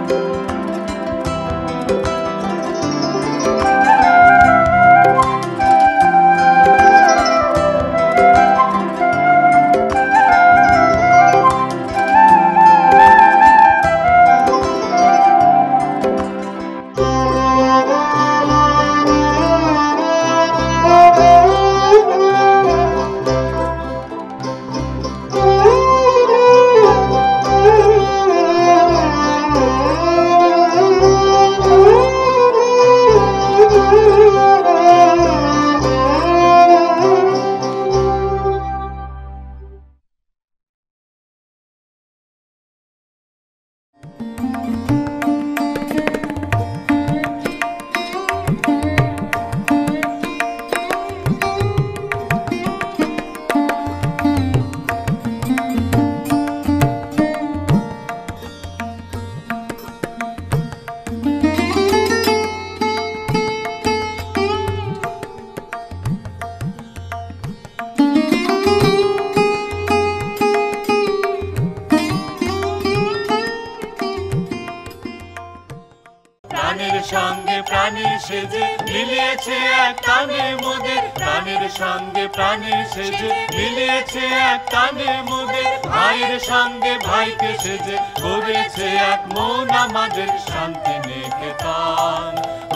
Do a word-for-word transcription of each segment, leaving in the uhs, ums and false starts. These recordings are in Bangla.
সঙ্গে প্রাণীর সেজে মিলিয়েছে এক টানে মোদের, প্রাণীর সঙ্গে প্রাণীর সেজে মিলিয়েছে এক টানে মোদের, ভাইয়ের সঙ্গে ভাইকে সেজে করেছে এক মন আমাদের শান্তি নিকেতন,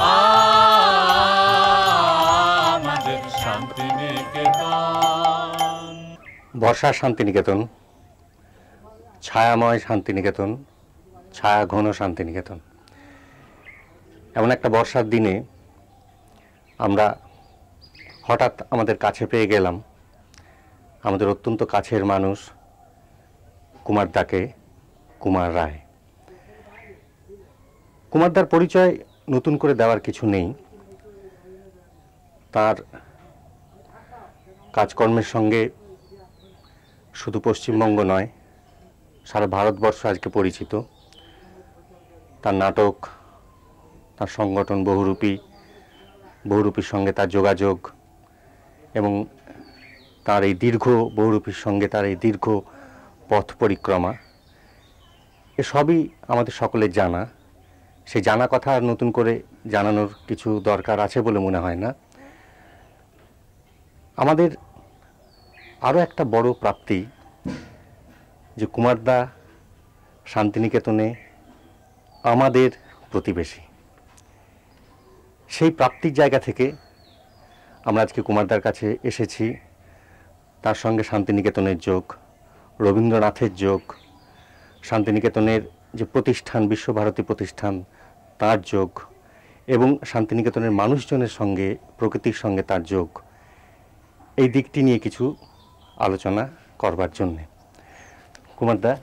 আমাদের শান্তি নিকেতন। বর্ষার শান্তিনিকেতন, ছায়াময় শান্তিনিকেতন, ছায়া ঘন শান্তিনিকেতন। এমন একটা বর্ষার দিনে আমরা হঠাৎ আমাদের কাছে পেয়ে গেলাম আমাদের অত্যন্ত কাছের মানুষ কুমারদাকে, কুমার রায়। কুমারদার পরিচয় নতুন করে দেওয়ার কিছু নেই। তার কাজকর্মের সঙ্গে শুধু পশ্চিমবঙ্গ নয়, সারা ভারতবর্ষ আজকে পরিচিত। তার নাটক, তার সংগঠন বহুরূপী, বহুরূপীর সঙ্গে তার যোগাযোগ এবং তার এই দীর্ঘ বহুরূপীর সঙ্গে তার এই দীর্ঘ পথ পরিক্রমা, এসবই আমাদের সকলের জানা। সেই জানা কথা আর নতুন করে জানানোর কিছু দরকার আছে বলে মনে হয় না। আমাদের আরও একটা বড় প্রাপ্তি যে কুমারদা শান্তিনিকেতনে আমাদের প্রতিবেশী। সেই প্রাপ্তির জায়গা থেকে আমরা আজকে কুমারদার কাছে এসেছি। তার সঙ্গে শান্তিনিকেতনের যোগ, রবীন্দ্রনাথের যোগ, শান্তিনিকেতনের যে প্রতিষ্ঠান বিশ্বভারতী প্রতিষ্ঠান তার যোগ এবং শান্তিনিকেতনের মানুষজনের সঙ্গে প্রকৃতির সঙ্গে তার যোগ, এই দিকটি নিয়ে কিছু আলোচনা করবার জন্যে। কুমারদা,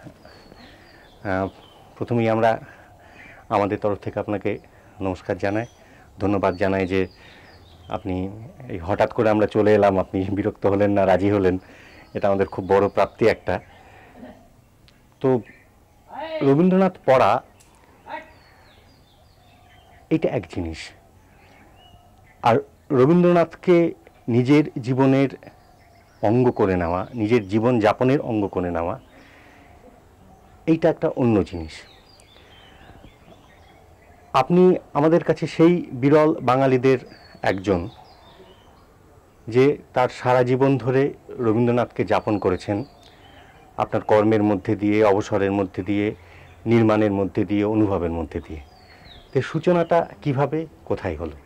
প্রথমেই আমরা আমাদের তরফ থেকে আপনাকে নমস্কার জানাই, ধন্যবাদ জানাই যে আপনি এই হঠাৎ করে আমরা চলে এলাম, আপনি বিরক্ত হলেন না, রাজি হলেন, এটা আমাদের খুব বড় প্রাপ্তি একটা। তো রবীন্দ্রনাথ পড়া এটা এক জিনিস, আর রবীন্দ্রনাথকে নিজের জীবনের অঙ্গ করে নেওয়া, নিজের জীবন যাপনের অঙ্গ করে নেওয়া, এইটা একটা অন্য জিনিস। আপনি আমাদের কাছে সেই বিরল বাঙালিদের একজন যে তার সারা জীবন ধরে রবীন্দ্রনাথকে যাপন করেছেন আপনার কর্মের মধ্যে দিয়ে, অবসরের মধ্যে দিয়ে, নির্মাণের মধ্যে দিয়ে, অনুভবের মধ্যে দিয়ে। তো সূচনাটা কিভাবে, কোথায় হলো?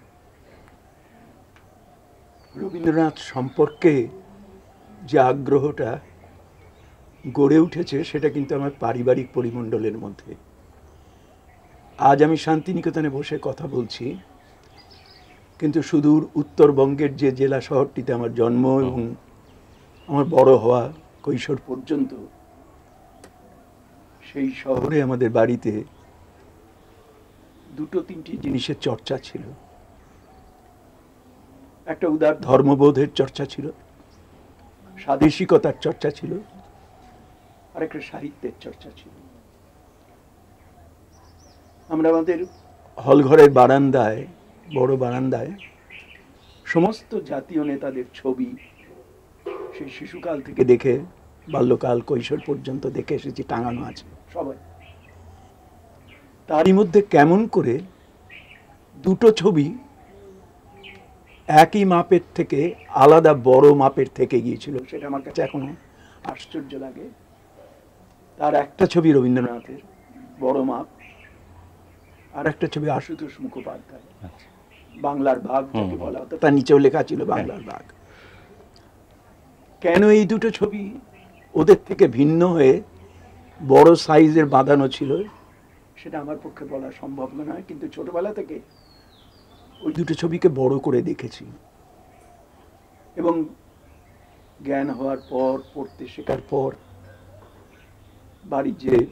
রবীন্দ্রনাথ সম্পর্কে যে আগ্রহটা গড়ে উঠেছে সেটা কিন্তু আমার পারিবারিক পরিমণ্ডলের মধ্যে। আজ আমি শান্তিনিকেতনে বসে কথা বলছি, কিন্তু সুদূর উত্তরবঙ্গের যে জেলা শহরটিতে আমার জন্ম এবং আমার বড় হওয়া কৈশোর পর্যন্ত, সেই শহরে আমাদের বাড়িতে দুটো তিনটি জিনিসের চর্চা ছিল। একটা উদার ধর্মবোধের চর্চা ছিল, স্বাদেশিকতার চর্চা ছিল, আর একটা সাহিত্যের চর্চা ছিল। আমরা আমাদের হলঘরের বারান্দায়, বড় বারান্দায় সমস্ত জাতীয় নেতাদের ছবি সেই শিশুকাল থেকে দেখে বাল্যকাল কৈশোর পর্যন্ত দেখে এসেছি, টাঙানো আছে সবাই। তারই মধ্যে কেমন করে দুটো ছবি একই মাপের থেকে আলাদা বড় মাপের থেকে গিয়েছিল, সেটা আমার কাছে এখনো আশ্চর্য লাগে। তার একটা ছবি রবীন্দ্রনাথের বড় মাপ, আর একটা ছবি আশুতোষ মুখোপাধ্যায়, বাংলার ভাগ যাকে বলা হতো, তার নিচেও লেখা ছিল বাংলার ভাগ। কেন এই দুটো ছবি ওদের থেকে ভিন্ন হয়ে বড় সাইজের বাঁধানো ছিল সেটা আমার পক্ষে বলা সম্ভব নয়, কিন্তু ছোটবেলা থেকে ওই দুটো ছবিকে বড় করে দেখেছি। এবং জ্ঞান হওয়ার পর, পড়তে শেখার পর, বাড়ির যে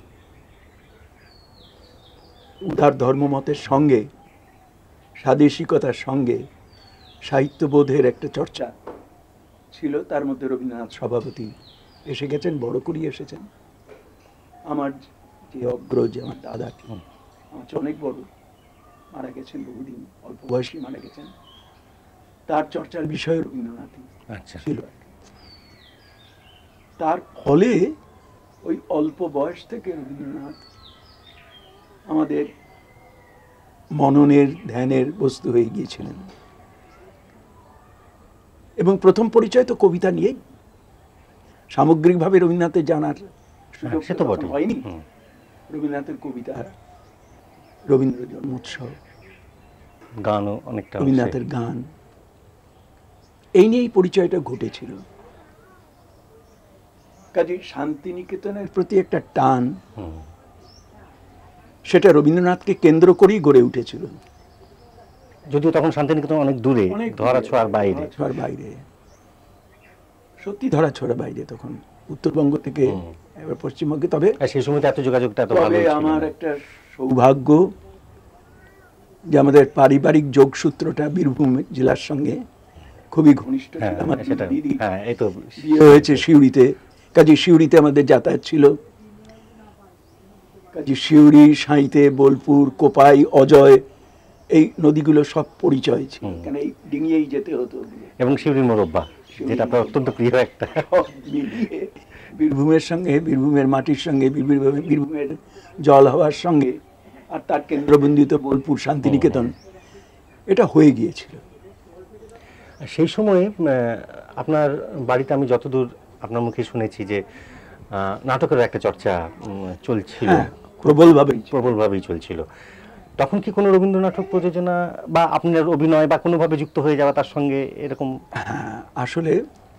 উদার ধর্মমতের সঙ্গে স্বাদেশিকতার সঙ্গে সাহিত্যবোধের একটা চর্চা ছিল, তার মধ্যে রবীন্দ্রনাথ সভাপতি এসে গেছেন, বড় করিয়ে এসেছেন। আমার যে অগ্রজ, আমার দাদা, আমার চেয়ে অনেক বড়, মারা গেছেন বহুদিন, অল্প বয়সী মারা গেছেন, তার চর্চার বিষয় রবীন্দ্রনাথই ছিল। তার ফলে ওই অল্প বয়স থেকে রবীন্দ্রনাথ আমাদের মননের, ধ্যানের বস্তু হয়ে গিয়েছিলেন। এবং প্রথম পরিচয় তো কবিতা নিয়েই, সামগ্রিকভাবে রবীন্দ্রনাথের জানার সুযোগ তো হয়নি। রবীন্দ্রনাথের কবিতা, রবীন্দ্র জন্মোৎসব, গানও অনেকটা, রবীন্দ্রনাথের গান, এই নিয়েই পরিচয়টা ঘটেছিল। কাজে শান্তিনিকেতনের প্রতি একটা টান, সেটা রবীন্দ্রনাথকে কেন্দ্র করেই গড়ে উঠেছিল। যদিও তখন শান্তিনিকেতন অনেক দূরে, ধরাছোঁয়ার বাইরে, ধরাছোঁয়ার বাইরে, সত্যি ধরাছোঁয়ার বাইরে তখন, উত্তরবঙ্গ থেকে এবার পশ্চিমবঙ্গে। তবে সেই সময় এত যোগাযোগটা এত ভালো ছিল। আমার একটা সৌভাগ্য যে আমাদের পারিবারিক যোগসূত্রটা বীরভূম জেলার সঙ্গে খুবই ঘনিষ্ঠ ছিল। আমার দিদি বিয়ে হয়েছে সিউড়িতে, কাজে সিউড়িতে আমাদের যাতায়াত ছিল। কাজে সিউড়ি, সাঁইতে, বোলপুর, কোপাই, অজয়, এই নদীগুলো সব পরিচয় ছিল, কেন এই ডিঙিয়েই যেতে হতো। এবং সিউড়ির মোরব্বা, যেটা আপনার অত্যন্ত প্রিয় একটা। বীরভূমের সঙ্গে, বীরভূমের মাটির সঙ্গে, বীরভূমের জল হওয়ার সঙ্গে, আর তার কেন্দ্রবিন্দুতে বোলপুর, শান্তিনিকেতন, এটা হয়ে গিয়েছিল। সেই সময়ে আপনার বাড়িতে আমি যতদূর আপনার মুখে শুনেছি যে নাটকের একটা চর্চা চলছিল, প্রবলভাবে প্রবলভাবেই চলছিল। তখন কি কোনো রবীন্দ্র নাটক প্রযোজনা বা আপনার অভিনয় বা কোনোভাবে যুক্ত হয়ে যাওয়া তার সঙ্গে এরকম? হ্যাঁ, আসলে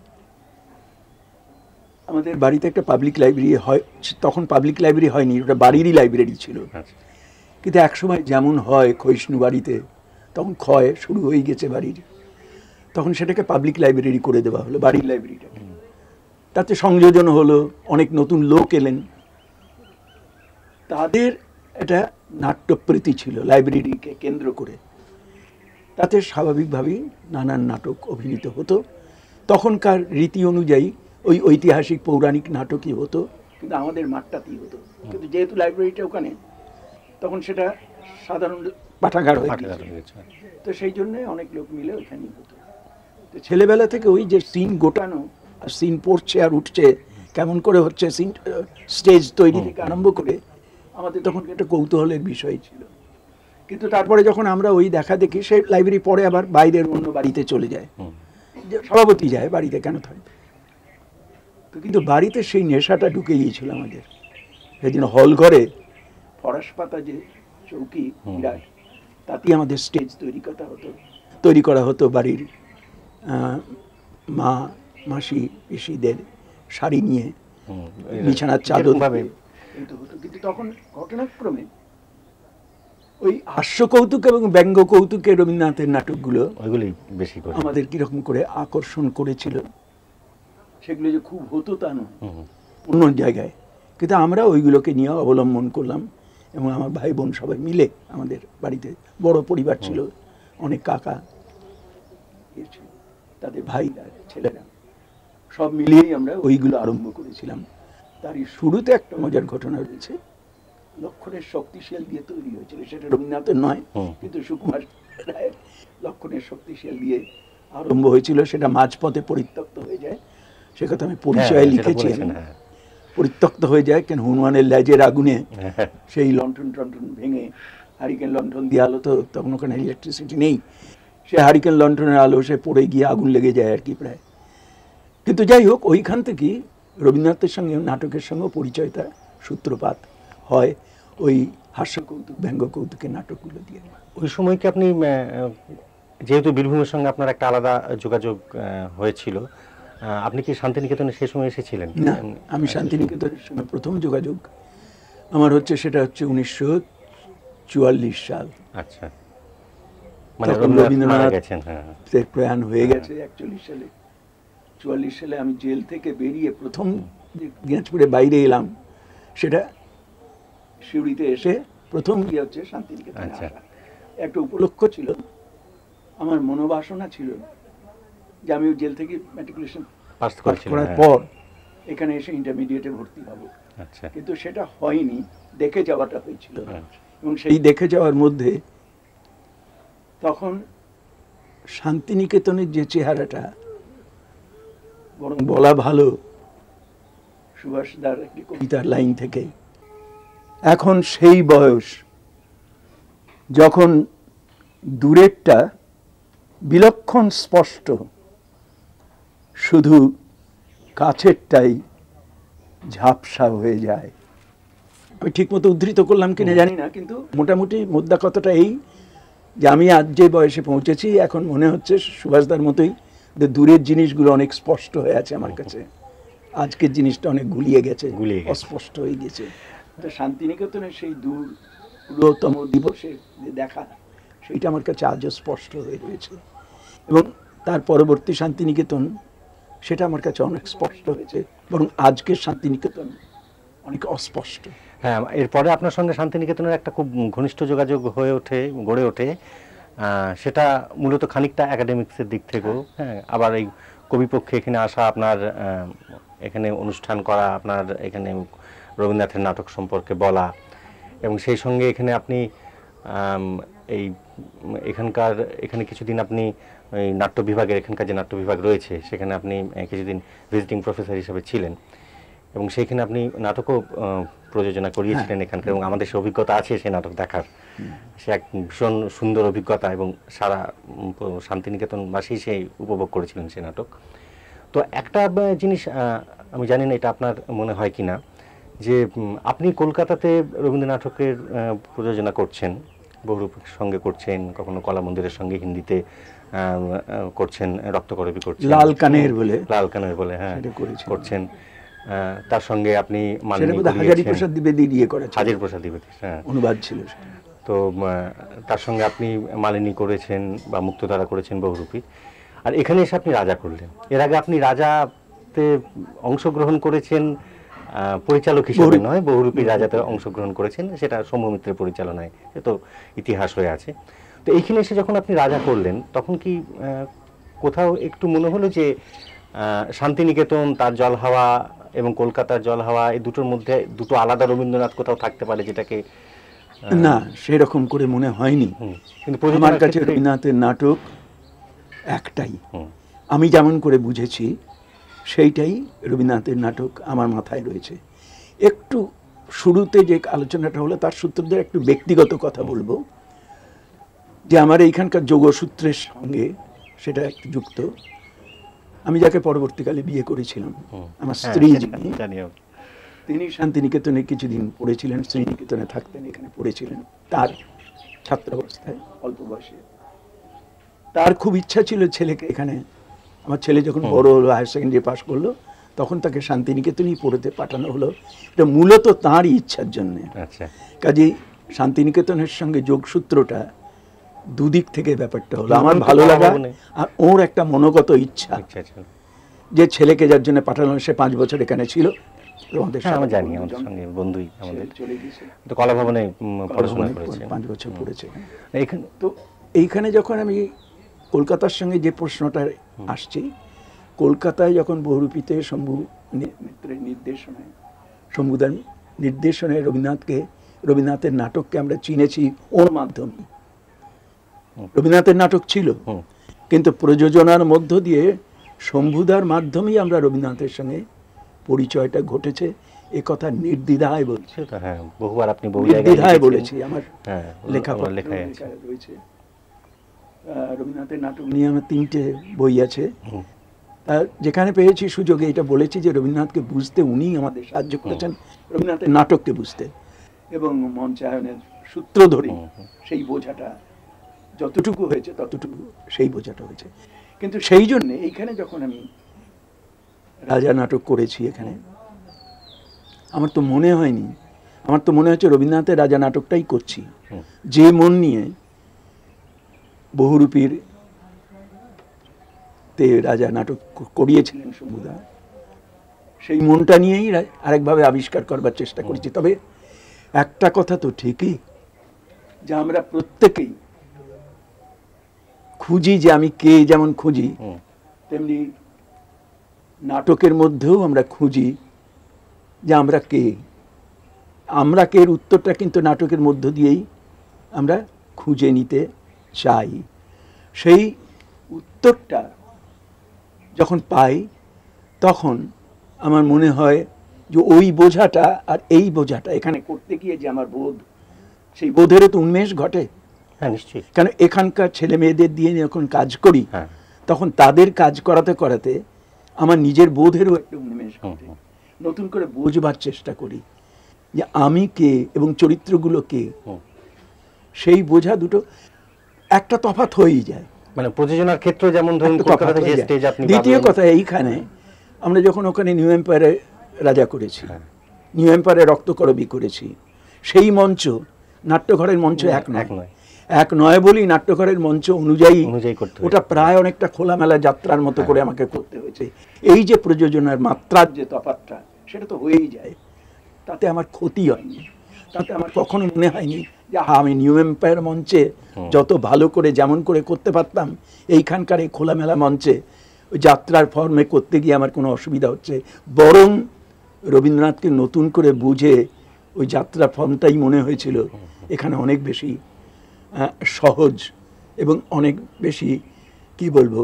আমাদের বাড়িতে একটা পাবলিক লাইব্রেরি হয়, তখন পাবলিক লাইব্রেরি হয়নি, ওটা বাড়িরই লাইব্রেরি ছিল। কিন্তু একসময় যেমন হয় ক্ষয়িষ্ণু বাড়িতে, তখন ক্ষয় শুরু হয়ে গেছে বাড়ির, তখন সেটাকে পাবলিক লাইব্রেরি করে দেওয়া হলো, বাড়ির লাইব্রেরিটাকে। তাতে সংযোজন হলো, অনেক নতুন লোক এলেন, তাদের একটা নাট্যপ্রীতি ছিল লাইব্রেরিকে কেন্দ্র করে। তাতে স্বাভাবিকভাবেই নানান নাটক অভিনীত হতো। তখনকার রীতি অনুযায়ী ওই ঐতিহাসিক পৌরাণিক নাটকই হতো, কিন্তু আমাদের মাঠটাতেই হতো। কিন্তু যেহেতু লাইব্রেরিটা ওখানে, তখন সেটা সাধারণ পাঠাগার হয়ে গেছে, তো সেই জন্য অনেক লোক মিলে ওইখানেই হতো। তো ছেলেবেলা থেকে ওই যে সিন গোটানো, আর সিন পড়ছে আর উঠছে, কেমন করে হচ্ছে সিন, স্টেজ তৈরি থেকে আরম্ভ করে, আমাদের তখন একটা কৌতূহলের বিষয় ছিল। কিন্তু তারপরে যখন আমরা ওই দেখা দেখি, সেই লাইব্রেরি পরে আবার বাইরের অন্য বাড়িতে চলে যায়, সভাপতি যায়, বাড়িতে কেন থাকবে। তো কিন্তু বাড়িতে সেই নেশাটা ঢুকে গিয়েছিল আমাদের। সেদিন হল ঘরে ফরাস পাতা যে চৌকি, তাতেই আমাদের স্টেজ তৈরি করা হতো তৈরি করা হতো বাড়ির মা, মাসি, পিসিদের শাড়ি নিয়ে বিছানার চাদর হতো। কিন্তু তখন ঘটনাক্রমে ওই হাস্য কৌতুক এবং ব্যঙ্গ কৌতুকের রবীন্দ্রনাথের নাটকগুলো ওইগুলি বেশি করে আমাদের কিরকম করে আকর্ষণ করেছিল। সেগুলো যে খুব হতো তা নয়, অন্য জায়গায়, কিন্তু আমরা ওইগুলোকে নিয়ে অবলম্বন করলাম। এবং আমার ভাই বোন সবাই মিলে, আমাদের বাড়িতে বড় পরিবার ছিল, অনেক কাকা, তাদের ভাইরা, ছেলেরা, সব মিলিয়েই আমরা ওইগুলো আরম্ভ করেছিলাম। তারই শুরুতে একটা মজার ঘটনা রয়েছে। লক্ষণের শক্তিশাল দিয়ে তৈরি হয়েছিল, সেটা রবীন্দ্রনাথের নয়, কিন্তু সুকুমার রায়ের লক্ষণের শক্তিশাল দিয়ে আরম্ভ হয়েছিল। সেটা মাঝপথে পরিত্যক্ত হয়ে যায়, সে কথা আমি পরিচয়ে লিখেছি। পরিত্যক্ত হয়ে যায়, কেন হনুমানের লেজের আগুনে সেই লণ্ঠন টন্ঠন ভেঙে, হারিকেন লণ্ঠন দিয়ে আলো, তো তখন ওখানে ইলেকট্রিসিটি নেই, সে হারিকেন লণ্ঠনের আলো সে পড়ে গিয়ে আগুন লেগে যায় আর কি প্রায়। কিন্তু যাই হোক, ওইখান থেকেই রবীন্দ্রনাথের সঙ্গে নাটকের সঙ্গে পরিচয়টা সূত্রপাত হয় ওই হাস্য কৌতুক, ব্যঙ্গ কৌতুকের নাটকগুলো দিয়ে। ওই সময় কি আপনি, যেহেতু বীরভূমের সঙ্গে আপনার একটা আলাদা যোগাযোগ হয়েছিল, আপনি কি শান্তিনিকেতনে সেই সময় এসেছিলেন? না, আমি শান্তিনিকেতনের সঙ্গে প্রথম যোগাযোগ আমার হচ্ছে সেটা হচ্ছে উনিশশো চুয়াল্লিশ সাল। আচ্ছা, মানে রবীন্দ্রনাথের প্রয়াণ হয়ে গেছে একচল্লিশ সালে। চুয়াল্লিশ সালে আমি জেল থেকে বেরিয়ে প্রথম দিনাজপুরে বাইরে এলাম, সেটা সিউড়িতে এসে প্রথম গিয়ে হচ্ছে শান্তিনিকেতনে আসা। একটা উপলক্ষ ছিল, আমার মনোবাসনা ছিল যে আমি জেল থেকে ম্যাট্রিকুলেশন পাস করার পর এখানে এসে ইন্টারমিডিয়েটে ভর্তি হব, কিন্তু সেটা হয়নি, দেখে যাওয়াটা হয়েছিল। এবং সেই দেখে যাওয়ার মধ্যে তখন শান্তিনিকেতনের যে চেহারাটা, বরং বলা ভালো সুভাষদার একটি কবিতার লাইন থেকে, এখন সেই বয়স যখন দূরেরটা বিলক্ষণ স্পষ্ট, শুধু কাছেরটাই ঝাপসা হয়ে যায়। আমি ঠিক মতো উদ্ধৃত করলাম কিনা জানি না, কিন্তু মোটামুটি মোদ্দা কথাটা এই যে আমি আজ যে বয়সে পৌঁছেছি, এখন মনে হচ্ছে সুভাষদার মতোই যে দূরের জিনিসগুলো অনেক স্পষ্ট হয়ে আছে আমার কাছে, আজকের জিনিসটা অনেক গুলিয়ে গেছে, অস্পষ্ট হয়ে গেছে। শান্তিনিকেতনের সেই দূরতম দিবসে যে দেখা, সেইটা আমার কাছে আজও স্পষ্ট হয়ে রয়েছে। এবং তার পরবর্তী শান্তিনিকেতন, সেটা আমার কাছে অনেক স্পষ্ট হয়েছে, বরং আজকের শান্তিনিকেতন অনেক অস্পষ্ট। হ্যাঁ, এরপরে আপনার সঙ্গে শান্তিনিকেতনের একটা খুব ঘনিষ্ঠ যোগাযোগ হয়ে ওঠে, গড়ে ওঠে। সেটা মূলত খানিকটা একাডেমিক্সের দিক থেকেও, হ্যাঁ, আবার এই কবিপক্ষে এখানে আসা, আপনার এখানে অনুষ্ঠান করা, আপনার এখানে রবীন্দ্রনাথের নাটক সম্পর্কে বলা, এবং সেই সঙ্গে এখানে আপনি এই এখানকার এখানে কিছুদিন আপনি ওই নাট্য বিভাগের, এখানকার যে নাট্য বিভাগ রয়েছে সেখানে আপনি কিছুদিন ভিজিটিং প্রফেসর হিসেবে ছিলেন, এবং সেইখানে আপনি নাটকও প্রযোজনা করিয়েছিলেন এখানকার, এবং আমাদের সে অভিজ্ঞতা আছে সেই নাটক দেখার। সে এক ভীষণ সুন্দর অভিজ্ঞতা, এবং সারা শান্তিনিকেতনবাসী সেই উপভোগ করেছিলেন সেই নাটক। তো একটা জিনিস আমি জানি না এটা আপনার মনে হয় কিনা, যে আপনি কলকাতাতে রবীন্দ্র নাটকের প্রযোজনা করছেন, বহুরূপের সঙ্গে করছেন, কখনো কলা মন্দিরের সঙ্গে হিন্দিতে করছেন, রক্তকরবী করছেন, লাল কানের বলে লাল কানের বলে হ্যাঁ করছেন। তার সঙ্গে আপনি হাজারি প্রসাদ দ্বিবেদী দিয়ে করেছেন, হাজারি প্রসাদ দ্বিবেদী হ্যাঁ অনুবাদ ছিল। তো তার সঙ্গে আপনি মালিনী করেছেন বা মুক্তধারা করেছেন, বহুরূপী। আর এখানে এসে আপনি রাজা করলেন। এর আগে আপনি রাজাতে অংশগ্রহণ করেছেন পরিচালক হিসেবে নয়, বহুরূপী রাজাতে অংশগ্রহণ করেছেন, সেটা শম্ভু মিত্রের পরিচালনায়, সে তো ইতিহাস হয়ে আছে। তো এইখানে এসে যখন আপনি রাজা করলেন, তখন কি কোথাও একটু মনে হলো যে শান্তিনিকেতন তার জল হাওয়া এবং কলকাতার জল হাওয়া, এই দুটোর মধ্যে দুটো আলাদা রবীন্দ্রনাথ কোথাও থাকতে পারে, যেটাকে? না, সেরকম করে মনে হয়নি। কিন্তু আমার কাছে রবীন্দ্রনাথের নাটক একটাই, আমি যেমন করে বুঝেছি সেইটাই রবীন্দ্রনাথের নাটক আমার মাথায় রয়েছে। একটু শুরুতে যে আলোচনাটা হলো তার সূত্র ধরে একটু ব্যক্তিগত কথা বলবো, যে আমার এইখানকার যোগসূত্রের সঙ্গে সেটা একটু যুক্ত। আমি যাকে পরবর্তীকালে বিয়ে করেছিলাম, আমার স্ত্রী, তিনি শান্তিনিকেতনে কিছুদিন পড়েছিলেন, শ্রীনিকেতনে থাকতেন, এখানে পড়েছিলেন তার ছাত্রাবস্থায়, অল্প বয়সে। তার খুব ইচ্ছা ছিল ছেলেকে এখানে, আমার ছেলে যখন বড় হলো, হায়ার সেকেন্ডারি পাশ করলো, তখন তাকে শান্তিনিকেতনেই পড়তে পাঠানো হলো। এটা মূলত তাঁরই ইচ্ছার জন্যে। কাজেই শান্তিনিকেতনের সঙ্গে যোগসূত্রটা দুদিক থেকে ব্যাপারটা হলো, আমার ভালো লাগা আর ওর একটা মনোগত ইচ্ছা যে ছেলেকে যার জন্য পাঠানো, সে পাঁচ বছর এখানে ছিল। জানি আমাদের সঙ্গে বন্ধুই, আমাদের তো কলা ভবনে পড়াশোনা করেছে, পাঁচ বছর পড়েছে এখানে। তো এইখানে যখন আমি কলকাতার সঙ্গে যে প্রশ্নটা আসছে, কলকাতায় যখন বহুরূপীতে শম্ভু মিত্রের নির্দেশনায়, শম্ভুদার নির্দেশনায় রবীন্দ্রনাথকে, রবীন্দ্রনাথের নাটককে আমরা চিনেছি ওর মাধ্যমে। রবীন্দ্রনাথের নাটক ছিল, কিন্তু প্রযোজনার মধ্য দিয়ে শম্ভুদার মাধ্যমেই আমরা রবীন্দ্রনাথের সঙ্গে পরিচয়টা ঘটেছে, এ কথা নির্দ্বিধায় বলছি, সেটা হ্যাঁ বহুবার আপনি বহু জায়গায় নির্দ্বিধায় লিখেছেন। বলেছি, আমার হ্যাঁ লেখাপড়া লেখায় আছে। রয়েছে। আহ, রবীন্দ্রনাথের নাটক নিয়ে আমার তিনটে বই আছে। হুম। তা যেখানে পেয়েছি সুযোগে এটা বলেছি যে রবীন্দ্রনাথকে বুঝতে উনি আমাদের সাহায্য করেছেন, রবীন্দ্রনাথের নাটককে বুঝতে, এবং মঞ্চায়নের সূত্র ধরে সেই বোঝাটা যতটুকু হয়েছে ততটুকু সেই বোঝাটা হয়েছে। কিন্তু সেই জন্যে এইখানে যখন আমি রাজা নাটক করেছি এখানে, আমার তো মনে হয়নি, আমার তো মনে হচ্ছে রবীন্দ্রনাথের রাজা নাটকটাই করছি, যে মন নিয়ে বহুরূপীর তে রাজা নাটক করিয়েছিলেন শম্ভুদা, সেই মনটা নিয়েই আরেকভাবে আবিষ্কার করবার চেষ্টা করেছি। তবে একটা কথা তো ঠিকই, যে আমরা প্রত্যেকেই খুঁজি, যে আমি কে যেমন খুঁজি তেমনি নাটকের মধ্যেও আমরা খুঁজি যে আমরা কে। আমরা কে এর উত্তরটা কিন্তু নাটকের মধ্য দিয়েই আমরা খুঁজে নিতে চাই। সেই উত্তরটা যখন পাই তখন আমার মনে হয় যে ওই বোঝাটা আর এই বোঝাটা এখানে করতে গিয়ে যে আমার বোধ, সেই বোধেরও তো উন্মেষ ঘটে। হ্যাঁ নিশ্চয়ই। কারণ এখানকার ছেলে মেয়েদের দিয়ে যখন কাজ করি তখন তাদের কাজ করাতে করাতে আমার নিজের বোধেরও একটা উন্মেষ ঘটে, নতুন করে বোঝবার চেষ্টা করি যে আমি কে এবং চরিত্রগুলো কে। সেই বোঝা দুটো একটা তফাৎ হয়েই যায়, মানে প্রযোজনার ক্ষেত্রে যেমন ধরুন কলকাতাতে যে স্টেজ আপনি। দ্বিতীয় কথা, এইখানে আমরা যখন ওখানে নিউ এম্পায়ারে রাজা করেছি, নিউ এম্পায়ারে রক্তকরবী করেছি, সেই মঞ্চ নাট্যঘরের মঞ্চ এক নয়, এক নয় বলেই নাট্যঘরের মঞ্চ অনুযায়ী ওটা প্রায় অনেকটা খোলামেলা যাত্রার মতো করে আমাকে করতে হয়েছে। এই যে প্রযোজনার মাত্রার যে তফাৎটা, সেটা তো হয়েই যায়, তাতে আমার ক্ষতি হয়নি, তাতে আমার কখনো মনে হয়নি যে আমি নিউ এম্পায়ার মঞ্চে যত ভালো করে যেমন করে করতে পারতাম এইখানকার এই খোলামেলা মঞ্চে ওই যাত্রার ফর্মে করতে গিয়ে আমার কোনো অসুবিধা হচ্ছে। বরং রবীন্দ্রনাথকে নতুন করে বুঝে ওই যাত্রার ফর্মটাই মনে হয়েছিল এখানে অনেক বেশি সহজ এবং অনেক বেশি কি বলবো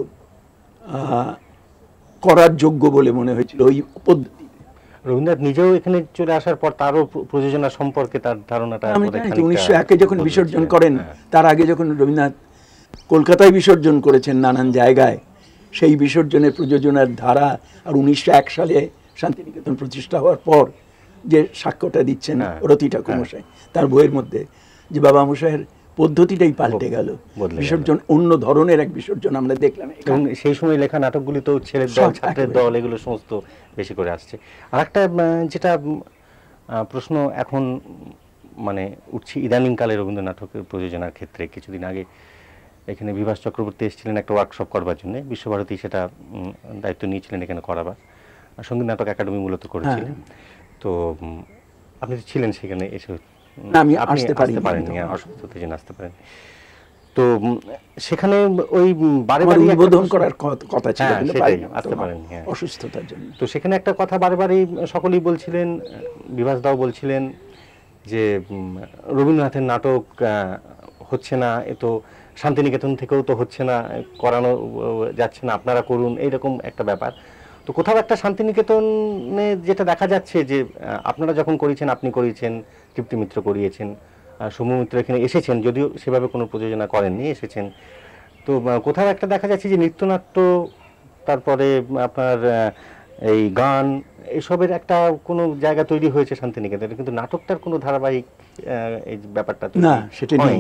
করার যোগ্য বলে মনে হয়েছিল ওই পদ্ধতি। রবীন্দ্রনাথ নিজেও এখানে চলে আসার পর তারও প্রযোজনা সম্পর্কে তার ধারণাটা উনিশশো একে যখন বিসর্জন করেন, তার আগে যখন রবীন্দ্রনাথ কলকাতায় বিসর্জন করেছেন নানান জায়গায়, সেই বিসর্জনের প্রযোজনার ধারা আর উনিশশো এক সালে শান্তিনিকেতন প্রতিষ্ঠা হওয়ার পর যে সাক্ষ্যটা দিচ্ছেন রতি ঠাকুর মশাই তার বইয়ের মধ্যে, যে বাবা মশাইয়ের পদ্ধতিটাই পাল্টে গেল, বিসর্জন অন্য ধরনের এক বিসর্জন আমরা দেখলাম। এবং সেই সময় লেখা নাটকগুলি তো ছেলের দল, ছাত্রের দল, এগুলো সমস্ত বেশি করে আসছে। আর একটা যেটা প্রশ্ন এখন মানে উঠছে ইদানিংকালে রবীন্দ্র নাটকের প্রযোজনার ক্ষেত্রে, কিছুদিন আগে এখানে বিভাস চক্রবর্তী এসেছিলেন একটা ওয়ার্কশপ করবার জন্য, বিশ্বভারতী সেটা দায়িত্ব নিয়েছিলেন এখানে করাবার, সঙ্গীত নাটক একাডেমি মূলত করেছিলেন। তো আপনি ছিলেন সেখানে, এসে আমি আসতে পারেননি, অসুস্থতার জন্য আসতে পারেন। তো সেখানে ওই বারবার উদ্বোধন করার কথা ছিল, আসতে পারেননি অসুস্থতার জন্য। তো সেখানে একটা কথা বারবারই সকলেই বলছিলেন, বিভাস দাও বলছিলেন যে রবীন্দ্রনাথের নাটক হচ্ছে না, এ তো শান্তিনিকেতন থেকেও তো হচ্ছে না, করানো যাচ্ছে না, আপনারা করুন, এইরকম একটা ব্যাপার। তো কোথাও একটা শান্তিনিকেতনে যেটা দেখা যাচ্ছে যে আপনারা যখন করেছেন, আপনি করিয়েছেন, তৃপ্তি মিত্র করিয়েছেন, সৌম্য মিত্র এখানে এসেছেন, যদিও সেভাবে কোনো প্রযোজনা করেননি, এসেছেন। তো কোথাও একটা দেখা যাচ্ছে যে নৃত্যনাট্য, তারপরে আপনার এই গান, এসবের একটা কোনো জায়গা তৈরি হয়েছে শান্তিনিকেতনে, কিন্তু নাটকটার কোনো ধারাবাহিক এই ব্যাপারটা না, সেটা নেই।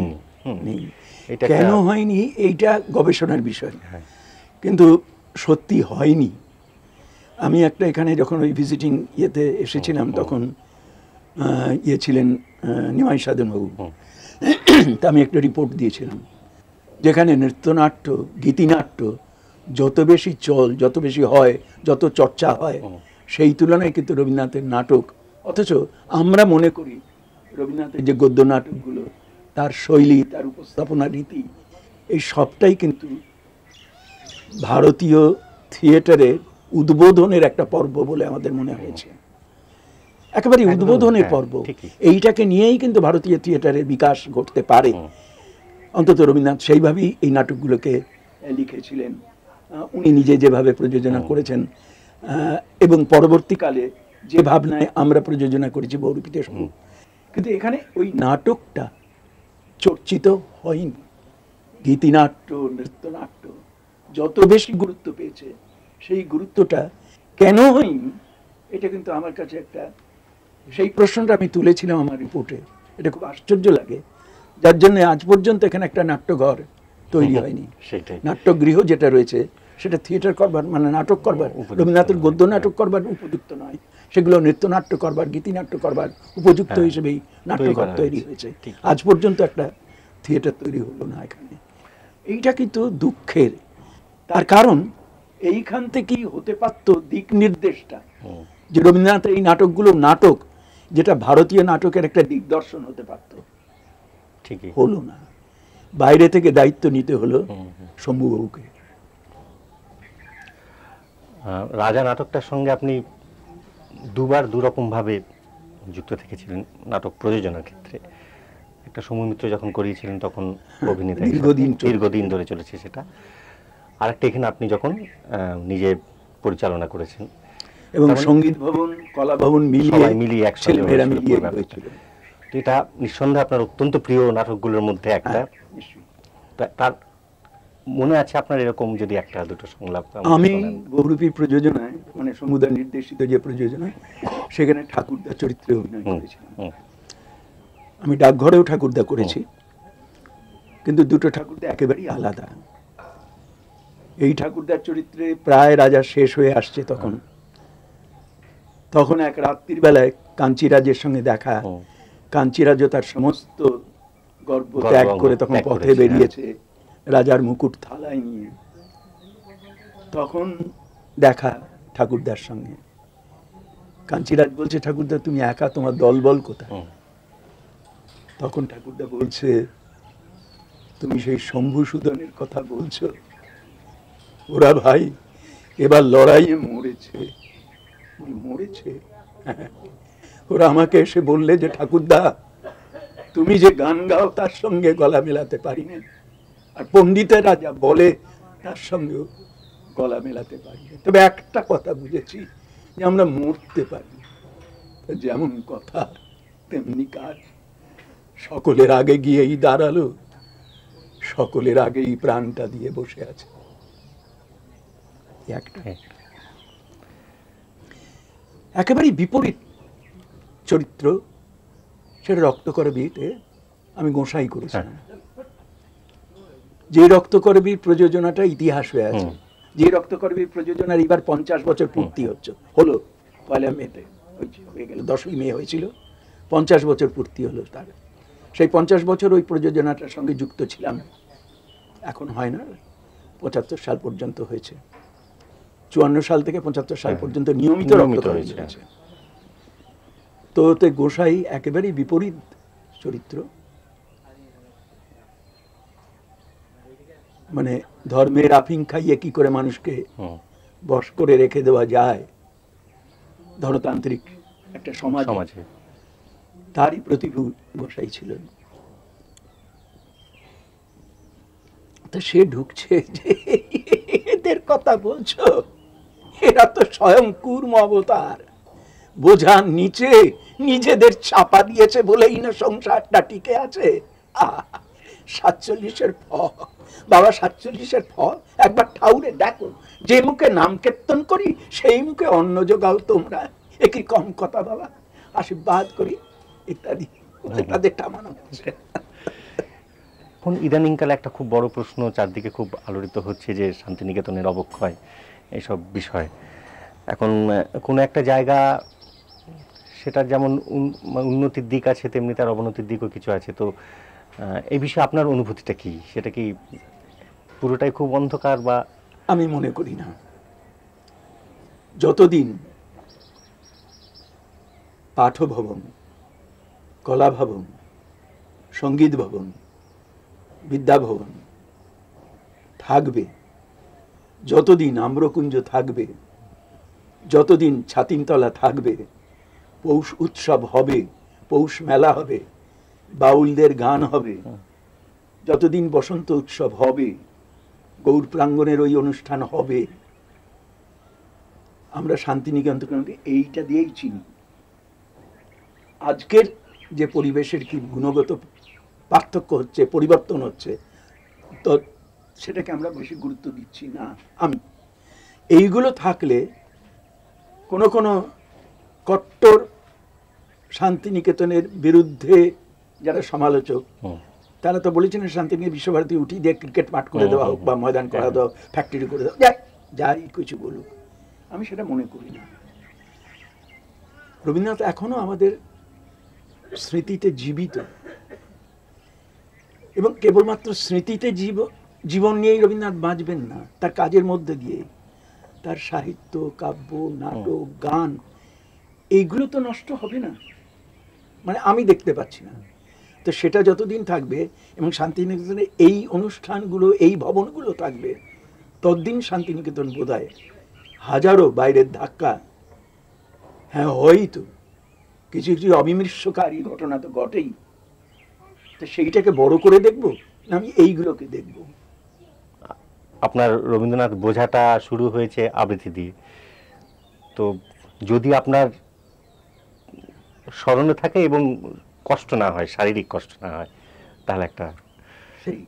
কেন হয়নি এইটা গবেষণার বিষয়, কিন্তু সত্যি হয়নি। আমি একটা এখানে যখন ওই ভিজিটিং ইয়েতে এসেছিলাম তখন ইয়ে ছিলেন নিমাই সাধনবাবু, তা আমি একটা রিপোর্ট দিয়েছিলাম যেখানে নৃত্যনাট্য, গীতিনাট্য যত বেশি চল, যত বেশি হয়, যত চর্চা হয়, সেই তুলনায় কিন্তু রবীন্দ্রনাথের নাটক, অথচ আমরা মনে করি রবীন্দ্রনাথের যে গদ্য নাটকগুলো, তার শৈলী, তার উপস্থাপনা রীতি, এই সবটাই কিন্তু ভারতীয় থিয়েটারের উদ্বোধনের একটা পর্ব বলে আমাদের মনে হয়েছে, একেবারে উদ্বোধনের পর্ব। এইটাকে নিয়েই কিন্তু ভারতীয় থিয়েটারের বিকাশ ঘটতে পারে, অন্তত রবীন্দ্রনাথ সেইভাবেই এই নাটকগুলোকে লিখেছিলেন, উনি নিজে যেভাবে প্রযোজনা করেছেন, এবং পরবর্তীকালে যে ভাবনায় আমরা প্রযোজনা করেছি বহুরূপীতে শম্ভু, কিন্তু এখানে ওই নাটকটা চর্চিত হয়নি। গীতিনাট্য, নৃত্যনাট্য যত বেশি গুরুত্ব পেয়েছে, সেই গুরুত্বটা কেন হয়নি এটা কিন্তু আমার কাছে একটা, সেই প্রশ্নটা আমি তুলেছিলাম আমার রিপোর্টে। এটা খুব আশ্চর্য লাগে, যার জন্য আজ পর্যন্ত এখানে একটা নাট্যঘর তৈরি হয়নি। সেটাই, নাট্যগৃহ যেটা রয়েছে সেটা থিয়েটার করবার, মানে নাটক করবার, রবীন্দ্রনাথের গদ্য নাটক করবার উপযুক্ত নয়, সেগুলো নৃত্যনাট্য করবার, গীতিনাট্য করবার উপযুক্ত হিসেবেই নাট্যঘর তৈরি হয়েছে। আজ পর্যন্ত একটা থিয়েটার তৈরি হলো না এখানে। এইটা কিন্তু দুঃখের। তার কারণ এইখান থেকেই হতে পারত দিক নির্দেশটা, যে রবীন্দ্রনাথের এই নাটকগুলো নাটক, যেটা ভারতীয় নাটকের একটা দিগদর্শন হতে পারত, ঠিকই হলো না। বাইরে থেকে দায়িত্ব নিতে হলো শম্ভুবাবুকে। রাজা নাটকটার সঙ্গে আপনি দুবার দুরকম ভাবে যুক্ত থেকেছিলেন নাটক প্রযোজনার ক্ষেত্রে। একটা সময় মিত্র যখন করিয়েছিলেন তখন অভিনেতা দীর্ঘদিন দীর্ঘদিন ধরে চলেছে সেটা, আর একটা এখানে আপনি যখন নিজে পরিচালনা করেছেন, এবং সঙ্গীত ভবন, কলা ভবন মিলিয়ে মিলিয়ে একসাথে মিলিয়ে হয়েছিল। এটা নিঃসন্দেহে আপনার অত্যন্ত প্রিয় নাটকগুলোর মধ্যে একটা। তার মনে আছে আপনার এরকম যদি একটা দুটো সংলাপ? আমি বহুরূপী প্রযোজনায়, মানে সমুদয় নির্দেশিত যে প্রযোজনা, সেখানে ঠাকুরদা চরিত্রে অভিনয় করেছিলাম। আমি ডাকঘরেও ঠাকুরদা করেছি, কিন্তু দুটো ঠাকুরদা একেবারেই আলাদা। এই ঠাকুরদার চরিত্রে প্রায় রাজা শেষ হয়ে আসছে তখন, তখন এক রাত্রির বেলায় কাঞ্চিরাজের সঙ্গে দেখা। কাঞ্চিরাজও তার সমস্ত গর্ব ত্যাগ করে তখন পথে বেরিয়েছে রাজার মুকুট থালায় নিয়ে। তখন দেখা ঠাকুরদার সঙ্গে। কাঞ্চিরাজ বলছে, ঠাকুরদা তুমি একা, তোমার দলবল কোথায়? তখন ঠাকুরদা বলছে, তুমি সেই শম্ভুসূদনের কথা বলছো? ওরা ভাই এবার লড়াইয়ে মরেছে। মরেছে? ওরা আমাকে এসে বললে যে ঠাকুরদা তুমি যে গান গাও তার সঙ্গে গলা মেলাতে পারি না, আর পণ্ডিতেরা যা বলে তার সঙ্গেও গলা মেলাতে পারি না, তবে একটা কথা বুঝেছি যে আমরা মরতে পারি। যেমন কথা তেমনি কাজ। সকলের আগে গিয়েই দাঁড়ালো, সকলের আগেই প্রাণটা দিয়ে বসে আছে। একটা একেবারেই বিপরীত চরিত্র, সেটা রক্তকরবীতে আমি গোসাই করেছিলাম। যে রক্তকরবীর প্রযোজনাটা ইতিহাস হয়ে আছে, যে রক্তকরবীর প্রযোজনার এবার পঞ্চাশ বছর পূর্তি হচ্ছে, হলো পয়লা মেতে হয়ে গেল, দশই মে হয়েছিল, পঞ্চাশ বছর পূর্তি হলো তার। সেই পঞ্চাশ বছর ওই প্রযোজনাটার সঙ্গে যুক্ত ছিলাম। এখন হয় না, পঁচাত্তর সাল পর্যন্ত হয়েছে, চুয়ান্ন সাল থেকে পঁচাত্তর সাল পর্যন্ত নিয়মিত রক্তকরবী হয়েছে। তো ওতে গোসাই একেবারেই বিপরীত চরিত্র, মানে ধর্মের আফিং খাইয়ে কি করে মানুষকে বশ করে রেখে দেওয়া যায় ধনতান্ত্রিক একটা সমাজ, তারই প্রতিভূ গোসাই ছিলেন। তো সে ঢুকছে যে এদের কথা বলছো, এরা তো স্বয়ং কূর্ম অবতার, বোঝার নিচে নিজেদের চাপা দিয়েছে বলেই না সংসারটা টিকে আছে। সাতচল্লিশের ফল বাবা, সাতচল্লিশের ফল একবার ঠাউরে দেখো, যে মুখে নাম কীর্তন করি সেই মুখে অন্ন যোগাও তোমরা, একই কম কথা বাবা, আশীর্বাদ করি ইত্যাদি তাদের টামানো হচ্ছে। এখন ইদানিংকালে একটা খুব বড় প্রশ্ন চারদিকে খুব আলোড়িত হচ্ছে যে শান্তিনিকেতনের অবক্ষয়, এইসব বিষয়। এখন কোনো একটা জায়গা সেটার যেমন উন্নতির দিক আছে, তেমনি তার অবনতির দিকও কিছু আছে। তো এই বিষয়ে আপনার অনুভূতিটা কি? সেটা কি পুরোটাই খুব অন্ধকার? বা আমি মনে করি না। যতদিন পাঠভবন, কলা ভবন, সঙ্গীত ভবন, বিদ্যাভবন থাকবে, যতদিন আম্রকুঞ্জ থাকবে, যতদিন ছাতিমতলা থাকবে, পৌষ উৎসব হবে, পৌষ মেলা হবে, বাউলদের গান হবে, যতদিন বসন্ত উৎসব হবে, গৌর প্রাঙ্গণের ওই অনুষ্ঠান হবে, আমরা শান্তিনিকেতনকে এইটা দিয়েই চিনি। আজকের যে পরিবেশের কি গুণগত পার্থক্য হচ্ছে, পরিবর্তন হচ্ছে, তো সেটাকে আমরা বেশি গুরুত্ব দিচ্ছি না। আমি এইগুলো থাকলে কোনো কোনো কট্টর শান্তিনিকেতনের বিরুদ্ধে যারা সমালোচক, তারা তো বলেছেন শান্তিনিকেতন বিশ্বভারতী উঠিয়ে দিয়ে ক্রিকেট মাঠ করে দেওয়া হোক বা ময়দান করা দেওয়া, ফ্যাক্টরি করে দেওয়া, যাই যাই কিছু বলুক, আমি সেটা মনে করি না। রবীন্দ্রনাথ এখনো আমাদের স্মৃতিতে জীবিত, এবং কেবলমাত্র স্মৃতিতে জীব জীবন নিয়েই রবীন্দ্রনাথ বাঁচবেন না, তার কাজের মধ্যে দিয়ে তার সাহিত্য, কাব্য, নাটক, গান, এইগুলো তো নষ্ট হবে না, মানে আমি দেখতে পাচ্ছি না। তো সেটা যতদিন থাকবে এবং শান্তিনিকেতনে এই অনুষ্ঠানগুলো, এই ভবনগুলো থাকবে, ততদিন শান্তিনিকেতন বোধহয় হাজারো বাইরের ধাক্কা, হ্যাঁ হয়তো কিছু কিছু অবিমৃষ্যকারী ঘটনা তো ঘটেই, তো সেইটাকে বড় করে দেখবো না আমি এইগুলোকে দেখবো। আপনার রবীন্দ্রনাথ বোঝাটা শুরু হয়েছে আবৃত্তি দিয়ে, তো যদি আপনার স্মরণে থাকে এবং কষ্ট না হয়, শারীরিক কষ্ট না হয়, তাহলে একটা সেই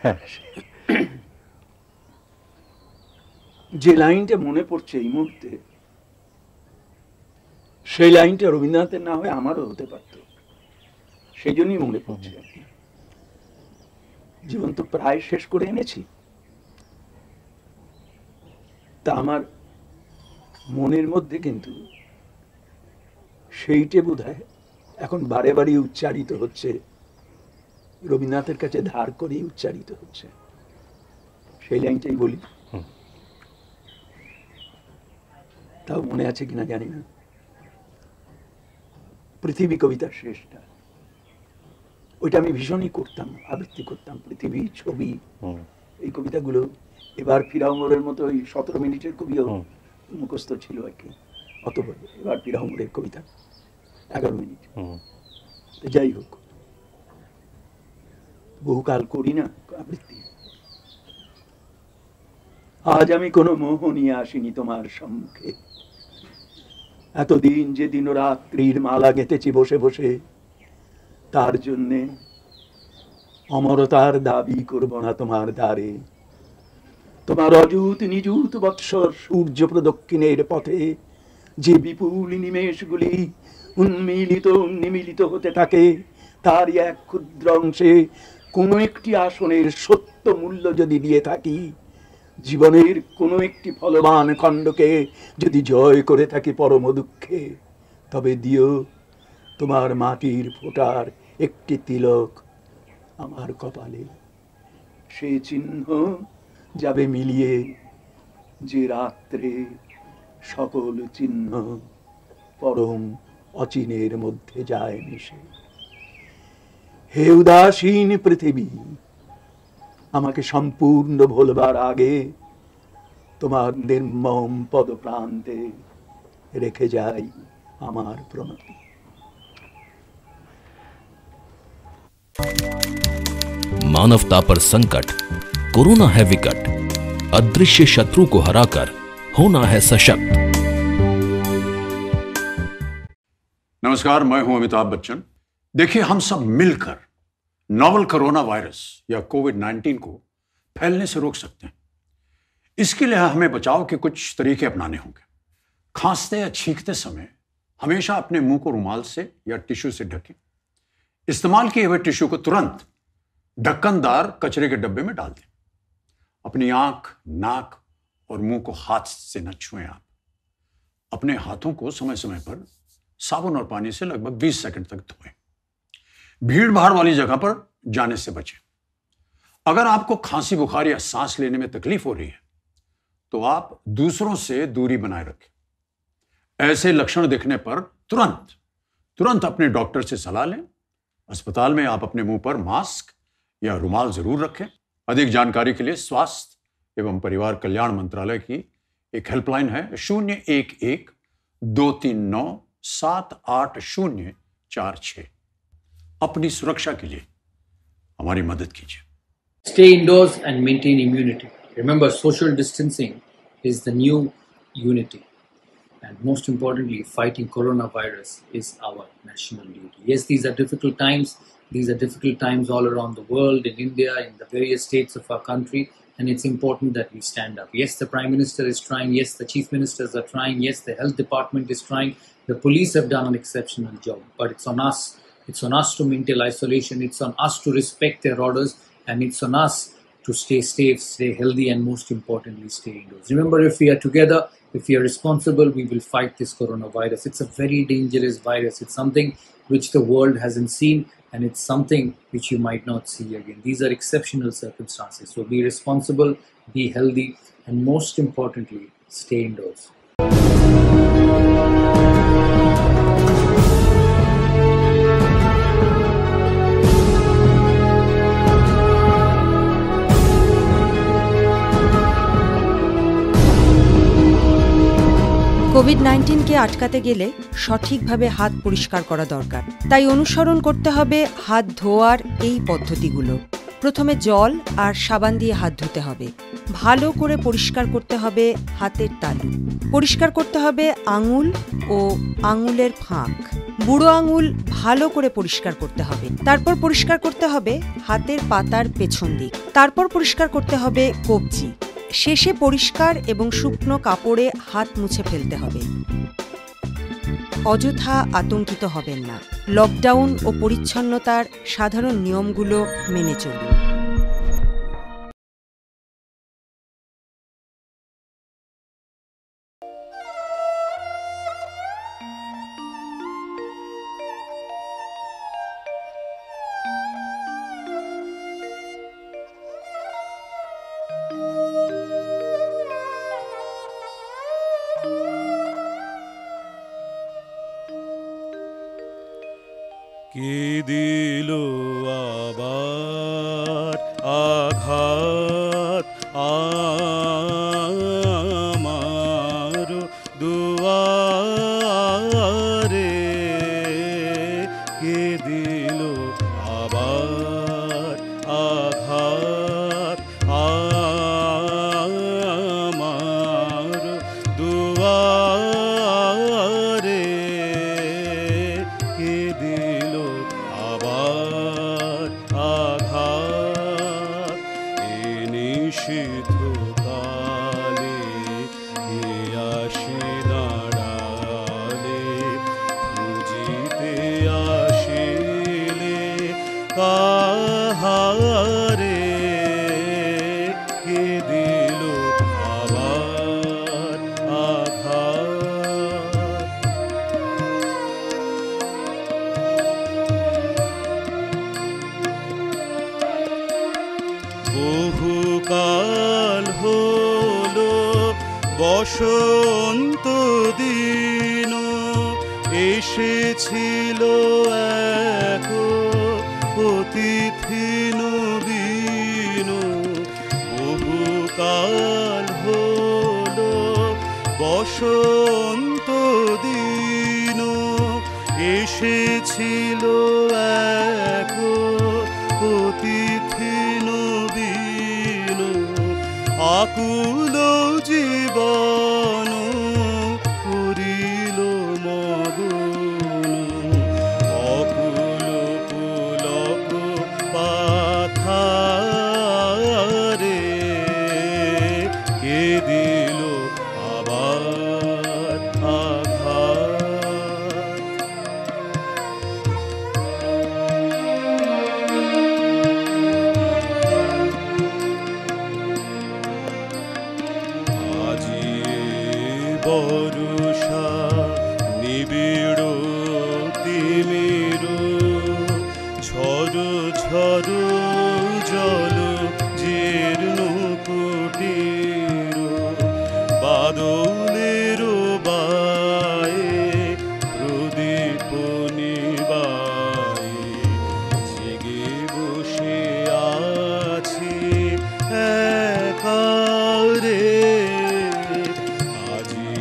যে লাইনটা মনে পড়ছে এই মুহূর্তে, সেই লাইনটা রবীন্দ্রনাথের না হয় আমারও হতে পারত, সেই জন্যই মনে পড়ছে। জীবন তো প্রায় শেষ করে এনেছি, তা আমার মনের মধ্যে কিন্তু সেইটে বোধহয় এখন বারে বারে উচ্চারিত হচ্ছে, রবীন্দ্রনাথের কাছে ধার করেই উচ্চারিত হচ্ছে। সেই লাইনটাই বলি, তাও মনে আছে কিনা জানি না। পৃথিবী কবিতার শেষটা, ওইটা আমি ভীষণই করতাম, আবৃত্তি করতাম। পৃথিবী, ছবি, এই কবিতাগুলো এবার ফিরাউমরের মতো ওই সতেরো মিনিটের কবিও মুখস্থ ছিল আর কি, অত বড় এবার ফিরাউমরের কবিতা এগারো মিনিট। যাই হোক, বহুকাল করি না আবৃত্তি। আজ আমি কোনো মোহ নিয়ে আসিনি তোমার সম্মুখে, এতদিন যে দিন রাত্রির মালা গেঁথেছি বসে বসে, তার জন্যে অমরতার দাবি করব না তোমার দ্বারে। তোমার অযুত নিযুত বৎসর সূর্য প্রদক্ষিণের পথে যে বিপুল নিমেষগুলি উন্মিলিত উন্নিমিলিত হতে থাকে, তারই এক ক্ষুদ্র অংশে কোনো একটি আসনের সত্য মূল্য যদি দিয়ে থাকি, জীবনের কোনো একটি ফলবান খণ্ডকে যদি জয় করে থাকি পরম দুঃখে, তবে দিও তোমার মাটির ফোঁটার একটি তিলক আমার কপালে। সে চিহ্ন যাবে মিলিয়ে যে রাত্রে সকল চিহ্ন পরম অচিনের মধ্যে যায় মিশে। হে উদাসীন পৃথিবী, আমাকে সম্পূর্ণ ভোলবার আগে তোমার নির্মম পদপ্রান্তে রেখে যাই আমার প্রণতি। मानवता पर संकट, कोरोना है विकट, अदृश्य शत्रु को हराकर होना है सशक्त। नमस्कार, मैं हूं अमिताभ बच्चन। देखिए, हम सब मिलकर नोवल कोरोना वायरस या कोविड नाइन्टीन को फैलने से रोक सकते हैं। इसके लिए हमें बचाव के कुछ तरीके अपनाने होंगे। खांसते या छींकते समय हमेशा अपने मुंह को रुमाल से या टिश्यू से ढकें। इस्तेमाल किए हुए टिश्यू को तुरंत ढक्कनदार कचरे के डब्बे में डाल दें। अपनी आंख, नाक और मुंह को हाथ से न छुएं। आप अपने हाथों को समय समय पर साबुन और पानी से लगभग बीस सेकंड तक धोएं। भीड़ भाड़ वाली जगह पर जाने से बचें। अगर आपको खांसी, बुखार या सांस लेने में तकलीफ हो रही है तो आप दूसरों से दूरी बनाए रखें। ऐसे लक्षण दिखने पर तुरंत तुरंत अपने डॉक्टर से सलाह लें। अस्पताल में आप अपने मुंह पर मास्क या रुमाल जरूर रखें। अधिक जानकारी के लिए स्वास्थ्य एवं परिवार कल्याण मंत्रालय की एक हेल्पलाइन है शून्य एक एक दो तीन नौ सात आठ शून्य चार छः। अपनी सुरक्षा के लिए हमारी मदद कीजिए। Stay indoors and maintain immunity. Remember, social distancing is the new unity. And most importantly, fighting coronavirus is our national duty. Yes, these are difficult times. These are difficult times all around the world, in India, in the various states of our country. And it's important that we stand up. Yes, the Prime Minister is trying. Yes, the Chief Ministers are trying. Yes, the Health Department is trying. The police have done an exceptional job. But it's on us. It's on us to maintain isolation. It's on us to respect their orders. And it's on us to stay safe, stay healthy, and most importantly, stay indoors. Remember, if we are together, if we are responsible, we will fight this coronavirus. It's a very dangerous virus. It's something which the world hasn't seen, and it's something which you might not see again. These are exceptional circumstances. So be responsible, be healthy, and most importantly, stay indoors. COVID নাইন্টিনকে আটকাতে গেলে সঠিকভাবে হাত পরিষ্কার করা দরকার। তাই অনুসরণ করতে হবে হাত ধোয়ার এই পদ্ধতিগুলো। প্রথমে জল আর সাবান দিয়ে হাত ধুতে হবে। ভালো করে পরিষ্কার করতে হবে হাতের তালু। পরিষ্কার করতে হবে আঙুল ও আঙুলের ফাঁক। বুড়ো আঙুল ভালো করে পরিষ্কার করতে হবে। তারপর পরিষ্কার করতে হবে হাতের পাতার পেছন দিক। তারপর পরিষ্কার করতে হবে কবজি। শেষে পরিষ্কার এবং শুকনো কাপড়ে হাত মুছে ফেলতে হবে। অযথা আতঙ্কিত হবেন না। লকডাউন ও পরিচ্ছন্নতার সাধারণ নিয়মগুলো মেনে চলুন। কে দিল আবার আঘাত আমার দুয়ারে, কে দিল আবার আঘাত আমার দুয়ারে, কে দিল আবার আঘাত এ নিষিদ্ধ কালে, কে আসে দাঁড়ালে খুঁজিতে আসিলে কাহারে, কে দিল আবার আঘাত। বহুকাল হলো বসন্ত দিন এসেছিল এক অতিথি নবীন। বহুকাল হলো বসন্ত দিন এসেছিল এক অতিথি নবীন। আকুল জীবন করিল মগন, অকুল পুলক পাথারে, কে দিল আবার আঘাত। আজি বরষা নিবিড় তিমির, ঝড় ঝড় জল জীর্ণ কুটির, বাদলের বায়ে প্রদীপ নিবায়ে, জেগে বসে আছি একারে। আজি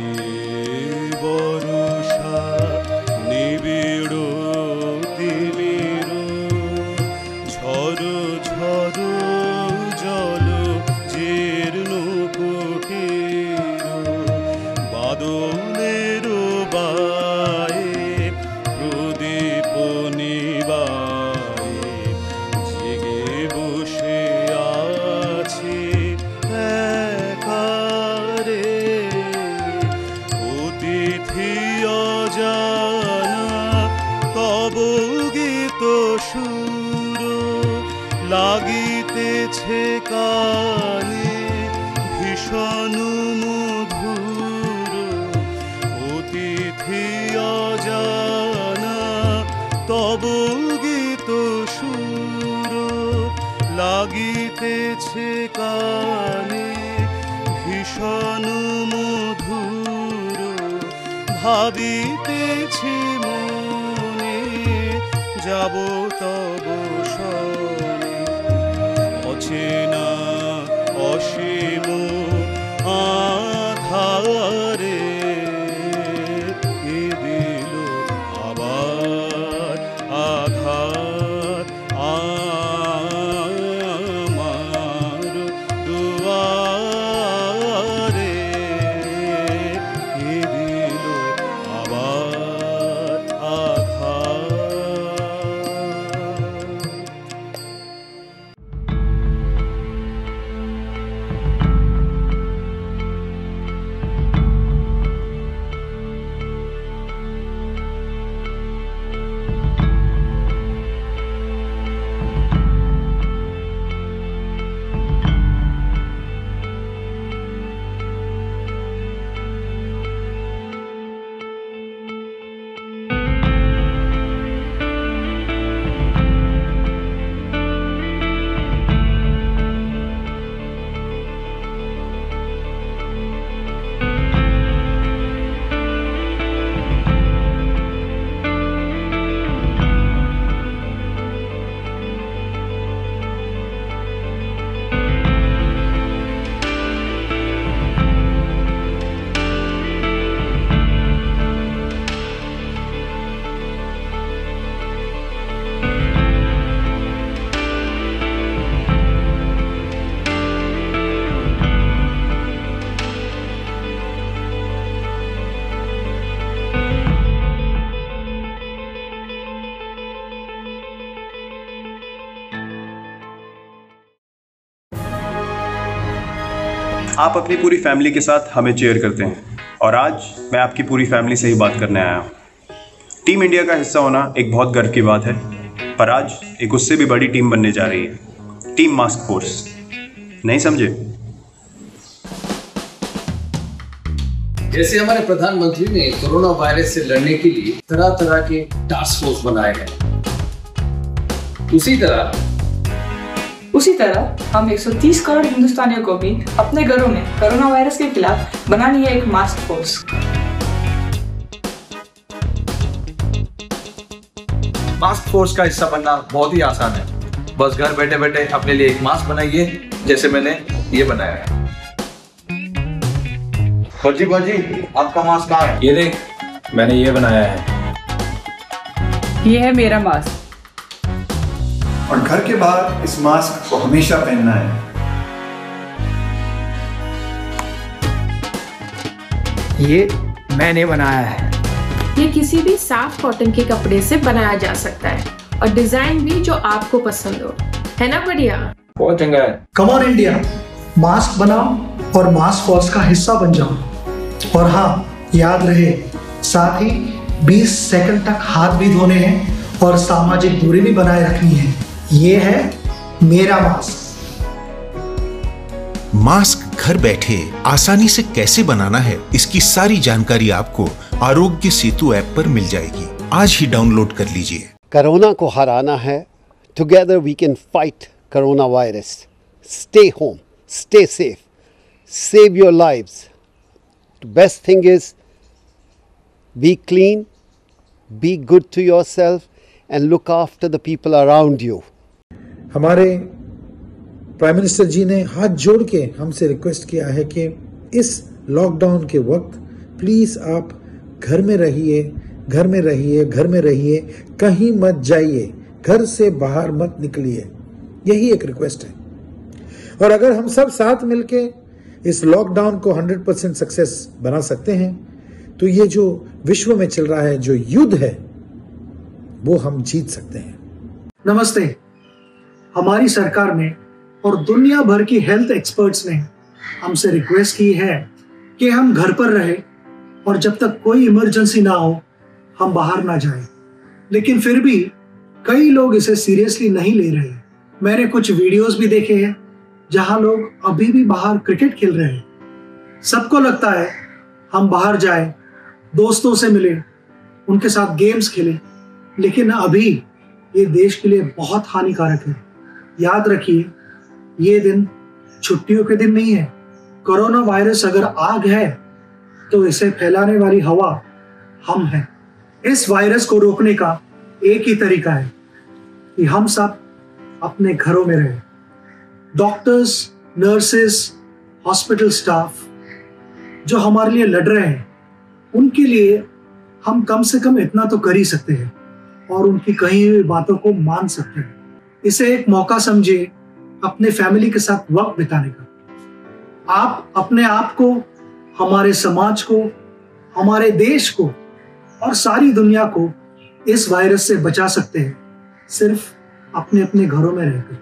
বরষা নিবিড় তিমির, ঝড় ঝড় জল জীর্ণ কুটির, বাদলের সুর লাগিতেছে কানে ভীষণ মধুর অতিথি অজানা তব গীত সুর লাগিতেছে কানে ভীষণ মধুর ভাবিতেছি মনে যাব তব শনে অচেনা অসীম আধারে এ দিল আবার আঘাত আমার দুয়ারে এ দিল আবার আঘাত। आप अपनी पूरी फैमिली के साथ हमें चेयर करते हैं और आज मैं आपकी पूरी फैमिली से ही बात करने आया हूँ। टीम इंडिया का हिस्सा होना एक बहुत गर्व की बात है, पर आज एक उससे भी बड़ी टीम बनने जा रही है, टीम मास्क फोर्स। नहीं समझे? जैसे हमारे प्रधानमंत्री ने कोरोना वायरस से लड़ने के लिए तरह तरह के टास्क फोर्स बनाए हैं, उसी तरह उसी तरह हम एक सौ तीस करोड़ हिंदुस्तानियों को भी अपने घरों में कोरोना वायरस के खिलाफ बनानी है एक मास्क फोर्स। मास्क फोर्स का हिस्सा बनना बहुत ही आसान है, बस घर बैठे बैठे अपने लिए एक मास्क बनाइए, जैसे मैंने ये बनाया है। फौजी फौजी आपका मास्क कहाँ है? ये देख, मैंने ये बनाया है। ये है मेरा मास्क। और घर के बाहर इस मास्क को हमेशा पहनना है। ये मैंने बनाया है। ये किसी भी साफ कॉटन के कपड़े से बनाया जा सकता है और डिजाइन भी जो आपको पसंद हो, है ना? बढ़िया, बहुत चंगा है। कम ऑन इंडिया, मास्क बनाओ और मास्क फोर्स का हिस्सा बन जाओ। और हाँ, याद रहे, साथ ही बीस सेकंड तक हाथ भी धोने हैं और सामाजिक दूरी भी बनाए रखनी है। ये है मेरा मास्क। मास्क घर बैठे आसानी से कैसे बनाना है, इसकी सारी जानकारी आपको आरोग्य सेतु ऐप पर मिल जाएगी। आज ही डाउनलोड कर लीजिए। कोरोना को हराना है, together we can fight coronavirus. Stay home, stay safe, save your lives. Best thing is be clean, be good to yourself and look after the people around you. हमारे प्राइम मिनिस्टर जी ने हाथ जोड़ के हमसे रिक्वेस्ट किया है कि इस लॉकडाउन के वक्त प्लीज आप घर में रहिए, घर में रहिए, घर में रहिए, कहीं मत जाइए, घर से बाहर मत निकलिए। यही एक रिक्वेस्ट है। और अगर हम सब साथ मिलके इस लॉकडाउन को हंड्रेड परसेंट सक्सेस बना सकते हैं, तो ये जो विश्व में चल रहा है जो युद्ध है, वो हम जीत सकते हैं। नमस्ते। हमारी सरकार ने और दुनिया भर की हेल्थ एक्सपर्ट्स ने हमसे रिक्वेस्ट की है कि हम घर पर रहे और जब तक कोई इमरजेंसी ना हो हम बाहर ना जाएं। लेकिन फिर भी कई लोग इसे सीरियसली नहीं ले रहे। मैंने कुछ वीडियोस भी देखे हैं जहां लोग अभी भी बाहर क्रिकेट खेल रहे हैं। सबको लगता है हम बाहर जाएं, दोस्तों से मिलें, उनके साथ गेम्स खेलें, लेकिन अभी ये देश के लिए बहुत हानिकारक है। याद रखिए, ये दिन छुट्टियों के दिन नहीं है। कोरोना वायरस अगर आग है तो इसे फैलाने वाली हवा हम हैं। इस वायरस को रोकने का एक ही तरीका है कि हम सब अपने घरों में रहें। डॉक्टर्स, नर्सेस, हॉस्पिटल स्टाफ जो हमारे लिए लड़ रहे हैं, उनके लिए हम कम से कम इतना तो कर ही सकते हैं और उनकी कही हुई बातों को मान सकते हैं। इसे एक मौका समझिए अपने फैमिली के साथ वक्त बिताने का। आप अपने आप को, हमारे समाज को, हमारे देश को और सारी दुनिया को इस वायरस से बचा सकते हैं, सिर्फ अपने अपने घरों में रहकर।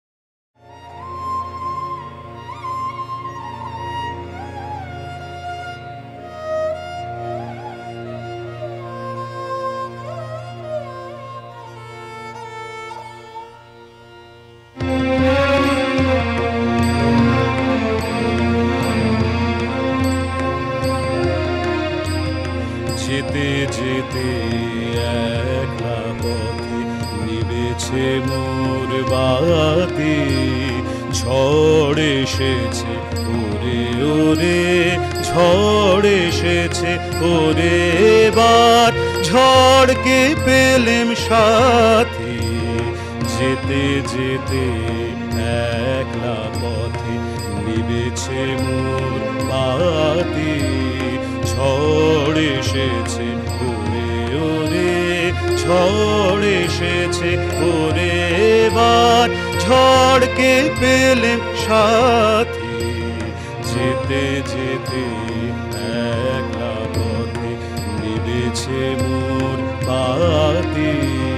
যেতে যেতে একলা পথে নিবেছে মোর বাতি, ঝড় এসেছে ওরে ওরে, ঝড় এসেছে ওরে, এবার ঝড়কে পেলেম সাথী। যেতে যেতে একলা পথে নিবেছে মোর বাতি, ঝড় এসেছে ওরে ওরে, ঝড় এসেছে ওরে, এবার ঝড়কে পেলেম সাথী। যেতে যেতে একলা পথে নিবেছে মোর বাতি।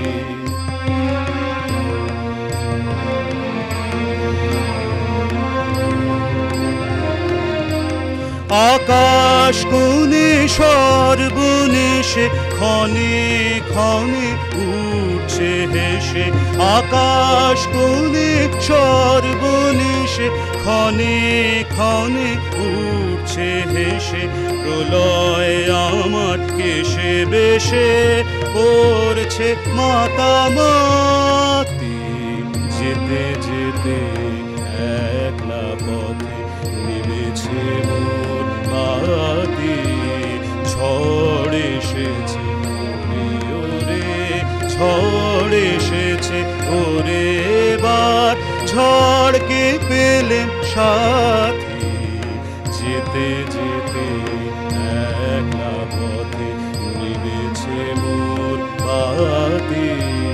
আকাশ কোণে সর্বনেশে ক্ষণে ক্ষণে উঠছে হেসে, আকাশ কোণে সর্বনেশে ক্ষণে ক্ষণে উঠছে হেসে, প্রলয় আমার কেশে বেশে পড়ছে মাতামাতি। যেতে যেতে একলা পথে নিবেছে মোর বাতি, ঝড় এসেছে ওরে ওরে, ঝড় এসেছে ওরে, এবার ঝড়কে পেলেম সাথী। যেতে যেতে একলা পথে নিবেছে মোর বাতি।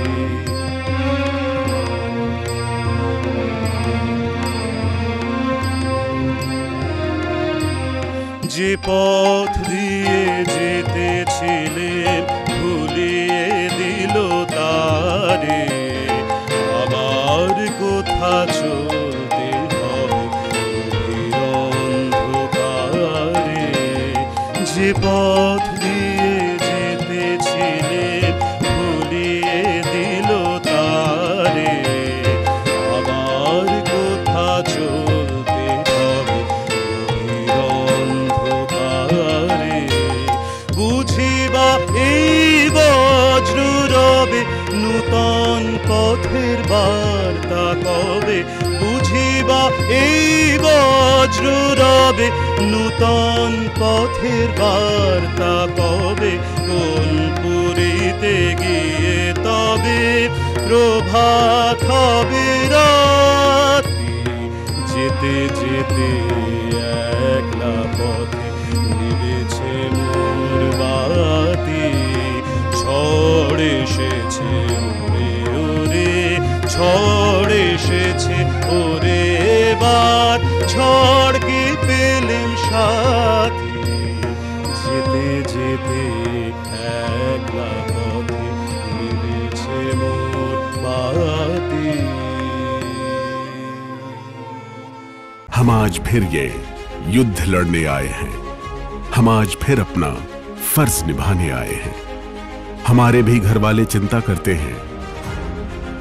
যে পথ দিয়ে যেতেছিলেন ভুলিয়ে দিল তারে, আবার কোথা চলতে হবে গভীর অন্ধকারে। যে পথ দিয়ে যেতেছিলেন ভুলিয়ে দিল তারে, আবার কোথা চলতে হবে গভীর অন্ধকারে। বুঝিবা এই বজ্র রবে নূতন পথের বার্তা কবে, বুঝিবা এই বজ্র রবে নূতন পথের বার্তা কবে, কোন পুরীতে গিয়ে তবে প্রভাত হবে রাতি। যেতে যেতে একলা পথে নিবেছে মোর বাতি, ঝড় এসেছে ওরে ওরে, ঝড় এসেছে ওরে, এবার ঝড়কে পেলেম সাথী। যেতে যেতে একলা পথে নিবেছে মোর বাতি। हम आज फिर ये युद्ध लड़ने आए हैं, हम आज फिर अपना फर्ज निभाने आए हैं। हमारे भी घर वाले चिंता करते हैं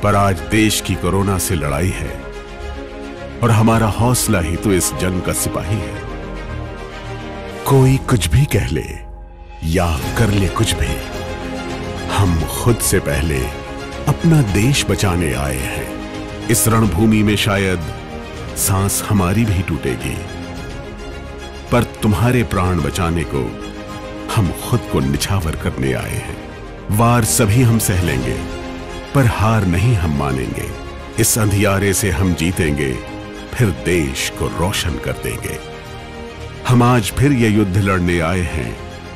पर आज देश की कोरोना से लड़ाई है और हमारा हौसला ही तो इस जंग का सिपाही है। कोई कुछ भी कह ले या कर ले कुछ भी, हम खुद से पहले अपना देश बचाने आए हैं। इस रणभूमि में शायद सांस हमारी भी टूटेगी, पर तुम्हारे प्राण बचाने को हम खुद को निछावर करने आए हैं। वार सभी हम सह लेंगे, पर हार नहीं हम मानेंगे। इस अंधियारे से हम जीतेंगे, फिर देश को रोशन कर देंगे। हम आज फिर ये युद्ध लड़ने आए हैं,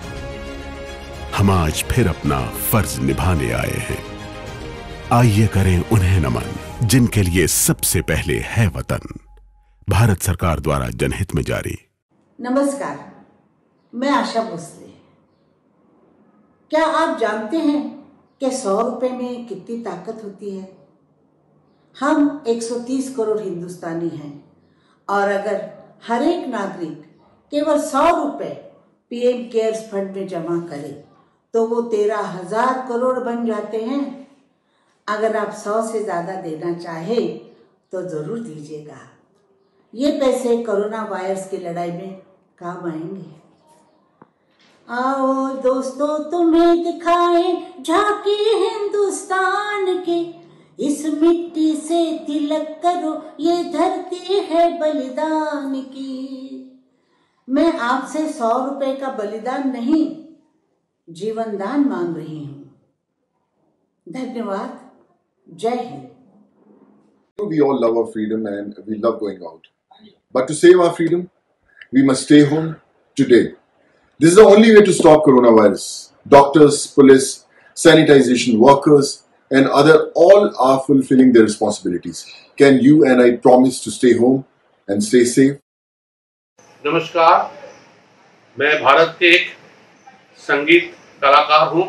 हम आज फिर अपना फर्ज निभाने आए हैं। आइए करें उन्हें नमन जिनके लिए सबसे पहले है वतन। भारत सरकार द्वारा जनहित में जारी। नमस्कार, मैं आशा भोसले। क्या आप जानते हैं कि सौ रुपए में कितनी ताकत होती है? हम एक सौ तीस करोड़ हिंदुस्तानी हैं और अगर हर एक नागरिक केवल सौ रुपए पीएम केयर्स फंड में जमा करे तो वो तेरह हजार करोड़ बन जाते हैं। अगर आप सौ से ज़्यादा देना चाहे तो ज़रूर दीजिएगा। ये पैसे कोरोना वायरस की लड़ाई में काम आएंगे। आओ दोस्तों तुम्हें दिखाएं झांकी हिंदुस्तान के, इस मिट्टी से तिलक करो ये धरती है बलिदान की। मैं आपसे सौ रुपए का बलिदान नहीं, जीवन दान मांग रही हूँ। धन्यवाद। जय Hind. We all love our freedom and we love going out. But to save our freedom, we must stay home today. This is the only way to stop coronavirus. Doctors, police, sanitization workers and other all are fulfilling their responsibilities. Can you and I promise to stay home and stay safe? नमस्कार, मैं भारत के एक संगीत कलाकार हूं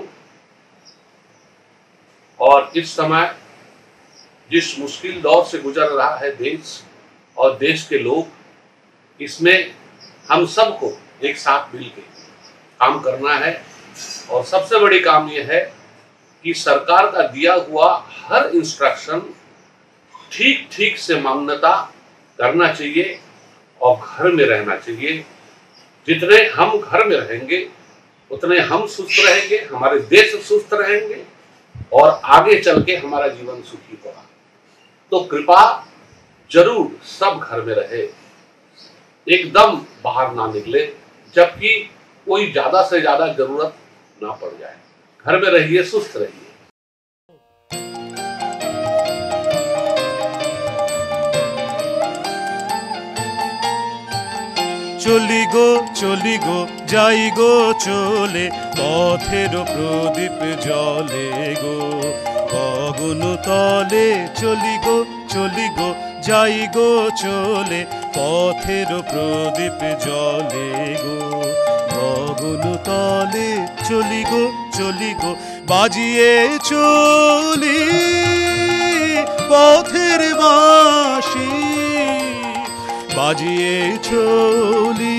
और इस समय जिस मुश्किल दौर से गुजर रहा है देश और देश के लोग, इसमें हम सबको एक साथ मिलकर काम करना है। और सबसे बड़ी काम यह है कि सरकार का दिया हुआ हर इंस्ट्रक्शन ठीक ठीक से मान्यता करना चाहिए और घर में रहना चाहिए। जितने हम घर में रहेंगे उतने हम सुस्त रहेंगे, हमारे देश सुस्त रहेंगे और आगे चल के हमारा जीवन सुखी होगा। तो कृपा जरूर सब घर में रहे, एकदम बाहर ना निकले जबकि कोई ज्यादा से ज्यादा जरूरत ना पड़ जाए। घर में रहिए, सुस्त रहिए। चली गो चली गो যাই গো চলে, পথের প্রদীপ জ্বলে গো গগন তলে। চলি গো চলি গো যাই গো চলে, পথের প্রদীপ জ্বলে গো গগন তলে। চলি গো চলি গো বাজিয়ে চলি পথের বাঁশি, বাজিয়ে চলি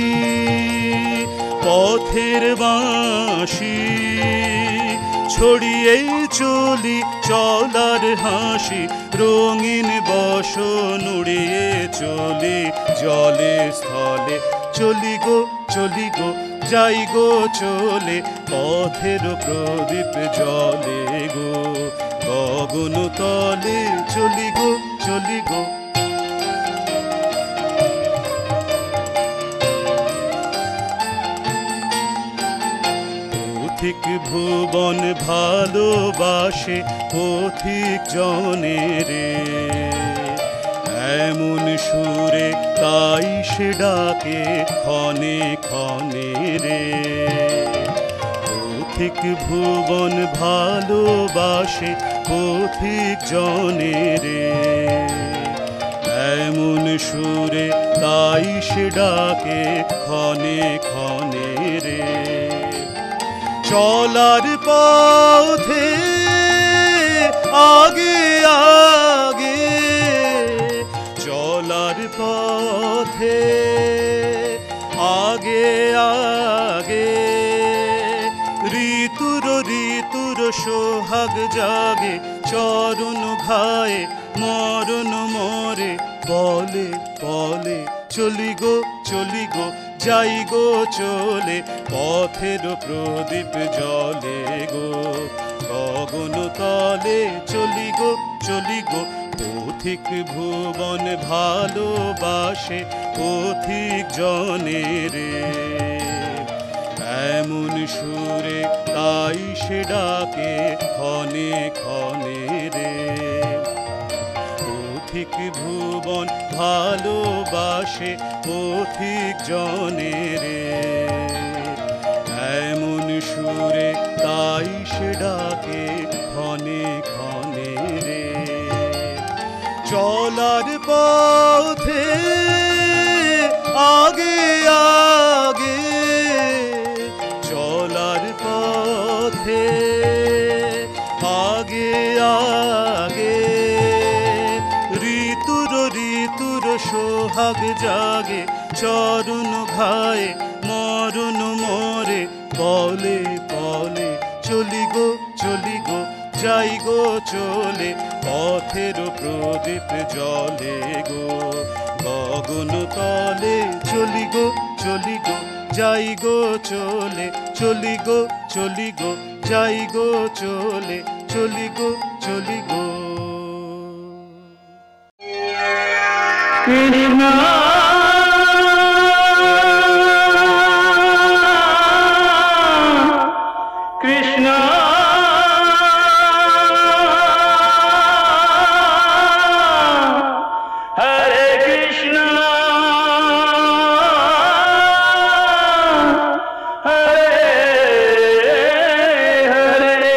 পথের বাঁশি। ছড়িয়ে চলি চলার হাসি, রঙিন বসন উড়িয়ে চলি জলে স্থলে। চলি গো চলি গো যাই গো চলে, পথের প্রদীপ জ্বলে গো গগন তলে। চলি গো চলি গো পথিক ভুবন ভালোবাসে পথিক জনে রে, এমন সুরে তাই সে ডাকে ক্ষণে ক্ষণে রে। পথিক ভুবন ভালোবাসে পথিক জনে রে, এমন সুরে তাই সে ডাকে ক্ষণে ক্ষণে রে। চলার পথে আগে আগে, চলার পথে আগে আগে, ঋতুর ঋতুর সোহাগ জাগে চরণ ঘায়ে মরণ মরে বলে বলে চলি গো চলি গো যাই গো চলে পথের প্রদীপ জলে গো গগন তলে চলি গো চলি গো পথিক ভুবন ভালোবাসে পথিক জনে রে এমন সুরে তাই সে ডাকে ক্ষণে ক্ষণে রে পথিক ভুবন ভালোবাসে পথিক জনে রে এমন সুরে তাই সে ডাকে ক্ষণে ক্ষণে রে চলার পথে আগে আগে চলার পথে আগে আগে ঋতুর ঋতুর সোহাগ জাগে চরণ ঘায়ে মরণ মরে বলে বলে চলি গো চলি গো যাই গো চলে পথের প্রদীপ জলে গো গগন তলে চলি গো চলি গো যাই গো চলে চলি গো চলি গো যাই গো চলে চলি গো চলি গো কৃষ্ণ কৃষ্ণ হরে কৃষ্ণ হরে হরে।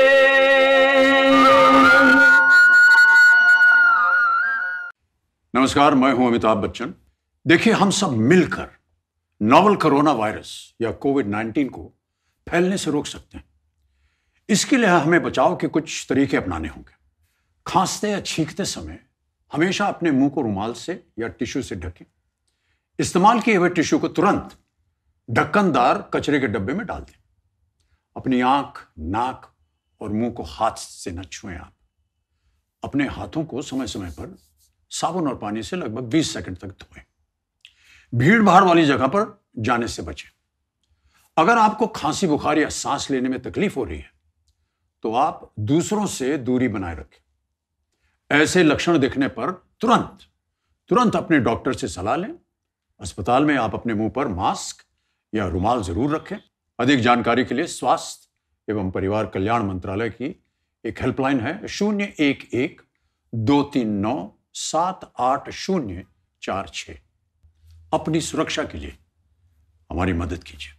नमस्कार, मैं हूं अमिताभ बच्चन। देखिए, हम सब मिलकर नोवल कोरोना वायरस या कोविड नाइन्टीन को फैलने से रोक सकते हैं। इसके लिए हमें बचाव के कुछ तरीके अपनाने होंगे। खांसते या छींकते समय हमेशा अपने मुंह को रुमाल से या टिश्यू से ढकें। इस्तेमाल किए हुए टिश्यू को तुरंत ढक्कनदार कचरे के डब्बे में डाल दें। अपनी आंख, नाक और मुंह को हाथ से न छुएं। आप अपने हाथों को समय समय पर साबुन और पानी से लगभग बीस सेकंड तक धोएं। भीड़ भाड़ वाली जगह पर जाने से बचें। अगर आपको खांसी, बुखार या सांस लेने में तकलीफ हो रही है तो आप दूसरों से दूरी बनाए रखें। ऐसे लक्षण दिखने पर तुरंत तुरंत अपने डॉक्टर से सलाह लें। अस्पताल में आप अपने मुंह पर मास्क या रुमाल जरूर रखें। अधिक जानकारी के लिए स्वास्थ्य एवं परिवार कल्याण मंत्रालय की एक हेल्पलाइन है शून्य एक एक दो तीन नौ सात आठ शून्य चार छः। अपनी सुरक्षा के लिए हमारी मदद कीजिए।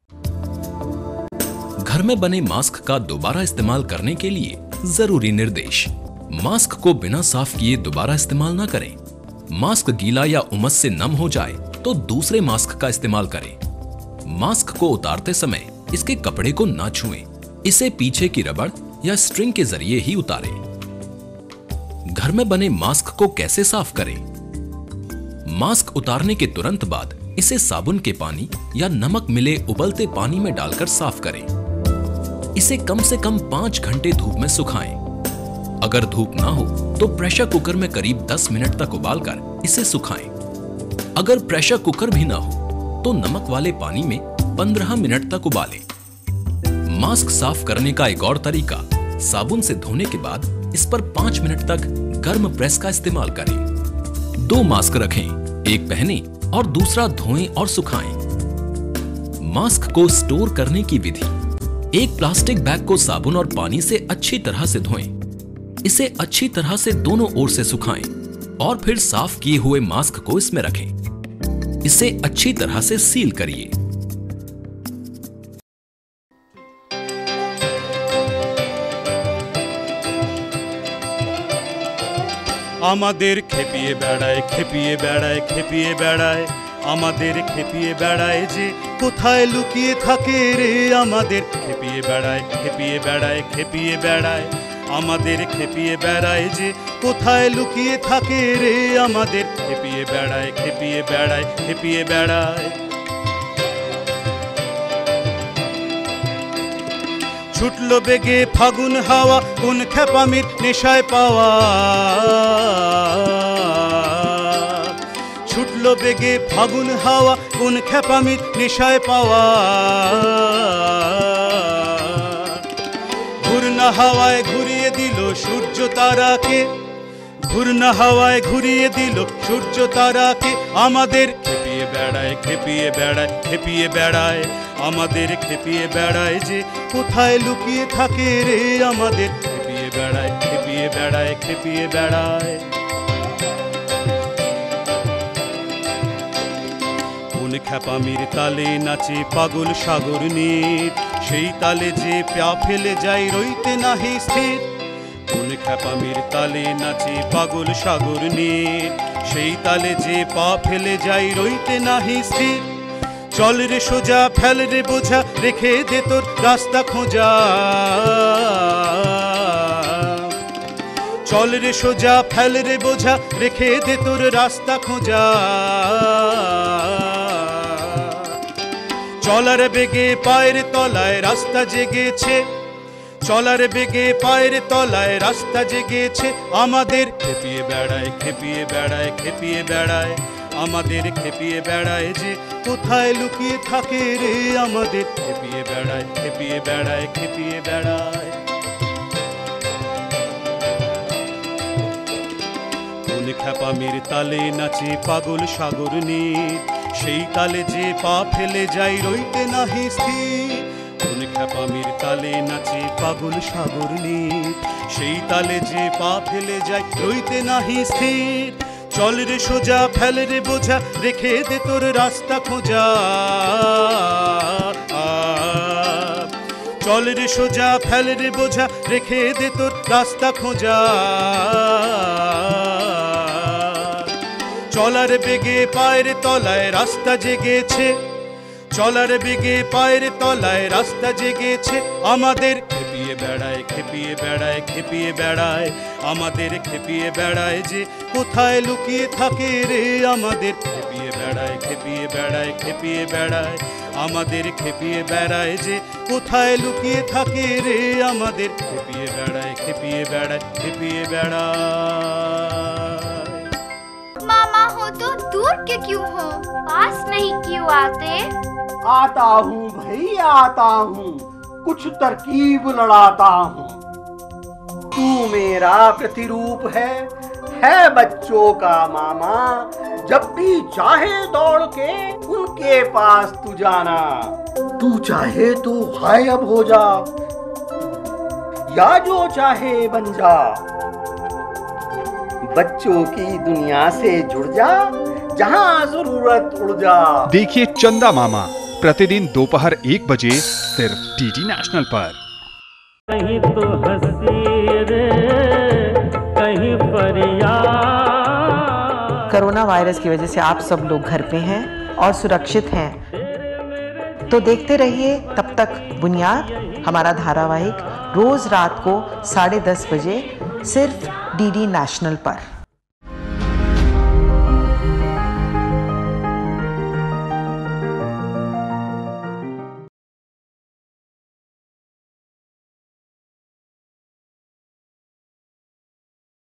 घर में बने मास्क का दोबारा इस्तेमाल करने के लिए जरूरी निर्देश। मास्क को बिना साफ किए दोबारा इस्तेमाल न करें। मास्क गीला या उमस से नम हो जाए तो दूसरे मास्क का इस्तेमाल करें। मास्क को उतारते समय इसके कपड़े को न छुएं। इसे पीछे की रबड़ या स्ट्रिंग के जरिए ही उतारें। घर में बने मास्क को कैसे साफ करें? मास्क उतारने के तुरंत बाद इसे साबुन के पानी या नमक मिले उबलते पानी में डालकर साफ करें। इसे कम से कम पाँच घंटे धूप में सुखाएं। अगर धूप ना हो तो प्रेशर कुकर में करीब दस मिनट तक उबालकर इसे सुखाएं। अगर प्रेशर कुकर भी ना हो तो नमक वाले पानी में पंद्रह मिनट तक उबालें। मास्क साफ करने का एक और तरीका, साबुन से धोने के बाद इस पर पाँच मिनट तक गर्म प्रेस का इस्तेमाल करें। दो मास्क रखें, एक पहने और दूसरा धोएं और सुखाएं। मास्क को स्टोर करने की विधि, एक प्लास्टिक बैग को साबुन और पानी से अच्छी तरह से धोएं। इसे अच्छी तरह से दोनों ओर से सुखाएं और फिर साफ किए हुए मास्क को इसमें रखें। इसे अच्छी तरह से सील करिए। আমাদের খেপিয়ে বেড়ায় খেপিয়ে বেড়ায় খেপিয়ে বেড়ায় আমাদের খেপিয়ে বেড়ায় যে কোথায় লুকিয়ে থাকে রে আমাদের খেপিয়ে বেড়ায় খেপিয়ে বেড়ায় খেপিয়ে বেড়ায় আমাদের খেপিয়ে বেড়ায় যে কোথায় লুকিয়ে থাকে রে আমাদের খেপিয়ে বেড়ায় খেপিয়ে বেড়ায় খেপিয়ে বেড়ায় ছুটলো বেগে ফাগুন হাওয়া কোন খেপামির নেশায় পাওয়া, ছুটলো বেগে ফাগুন হাওয়া কোন খেপামির নেশায় পাওয়া। ঘূর্ণা হাওয়ায় ঘুরিয়ে দিল সূর্য তারাকে, ঘূর্ণা হাওয়ায় ঘুরিয়ে দিল সূর্য তারাকে। আমাদের খেপিয়ে বেড়ায় খেপিয়ে বেড়ায় খেপিয়ে বেড়ায়, আমাদের খেপিয়ে বেড়ায় যে কোথায় লুকিয়ে থাকে রে। আমাদের খেপিয়ে বেড়ায় খেপিয়ে বেড়ায় খেপিয়ে বেড়ায়। কোন খেপামির তালে নাচে পাগল সাগর নীর, সেই তালে যে পা ফেলে যায় রইতে নাহি স্থির। কোন খেপামির তালে নাচে পাগল সাগর নীর, সেই তালে যে পা ফেলে যায় রইতে নাহি স্থির। চল রে সোজা ফেল রে বোঝা রেখে দে তোর রাস্তা খোঁজা, চল রে সোজা ফেল রে বোঝা রেখে দে তোর রাস্তা খোঁজা। চলার বেগে পায়ের তলায় রাস্তা জেগেছে, চলার বেগে পায়ের তলায় রাস্তা জেগেছে। আমাদের খেপিয়ে বেড়ায় খেপিয়ে বেড়ায় খেপিয়ে বেড়ায়, আমাদের খেপিয়ে বেড়ায় যে কোথায় লুকিয়ে থাকে রে। আমাদের খেপিয়ে বেড়ায় খেপিয়ে বেড়ায় খেপিয়ে বেড়ায়। কোন খেপামির তালে নাচে পাগল সাগর নীর, সেই তালে যে পা ফেলে যায় রইতে নাহি স্থির। কোন খেপামির তালে নাচে পাগল সাগর নীর, সেই তালে যে পা ফেলে যায় রইতে নাহি স্থির। চল রে সোজা ফেল রে বোঝা রেখে দে তোর রাস্তা খোঁজা, চল রে সোজা ফেল রে বোঝা রেখে দে তোর রাস্তা খোঁজা। চলার বেগে পায়ের তলায় রাস্তা জেগেছে, চলার বেগে পায়ের তলায় রাস্তা জেগেছে। আমাদের খেপিয়ে বেড়ায় খেপিয়ে বেড়ায় খেপিয়ে বেড়ায়, আমাদের খেপিয়ে বেড়ায় যে কোথায় লুকিয়ে থাকে রে। আমাদের খেপিয়ে বেড়ায় খেপিয়ে বেড়ায় খেপিয়ে বেড়ায়, আমাদের খেপিয়ে বেড়ায় যে কোথায় লুকিয়ে থাকে রে। আমাদের খেপিয়ে বেড়ায় খেপিয়ে বেড়ায় খেপিয়ে বেড়ায়। मामा हो तो दूर के क्यों हो, पास नहीं क्यों आते? आता हूँ भाई आता हूँ, कुछ तरकीब लड़ाता हूँ। तू मेरा प्रतिरूप है है बच्चों का मामा, जब भी चाहे दौड़ के उनके पास तू जाना। तू चाहे तो गायब हो जा या जो चाहे बन जा, बच्चों की दुनिया से जुड़ जा, जहां जरूरत उड़ जा। देखिए चंदा मामा प्रतिदिन दोपहर एक बजे सिर्फ डीडी नेशनल पर। कहीं तो हंसी रे कहीं फरियाद। कोरोना वायरस की वजह से आप सब लोग घर पे हैं और सुरक्षित हैं, तो देखते रहिए तब तक बुनियाद, हमारा धारावाहिक रोज रात को साढ़े दस बजे सिर्फ डीडी नेशनल पर।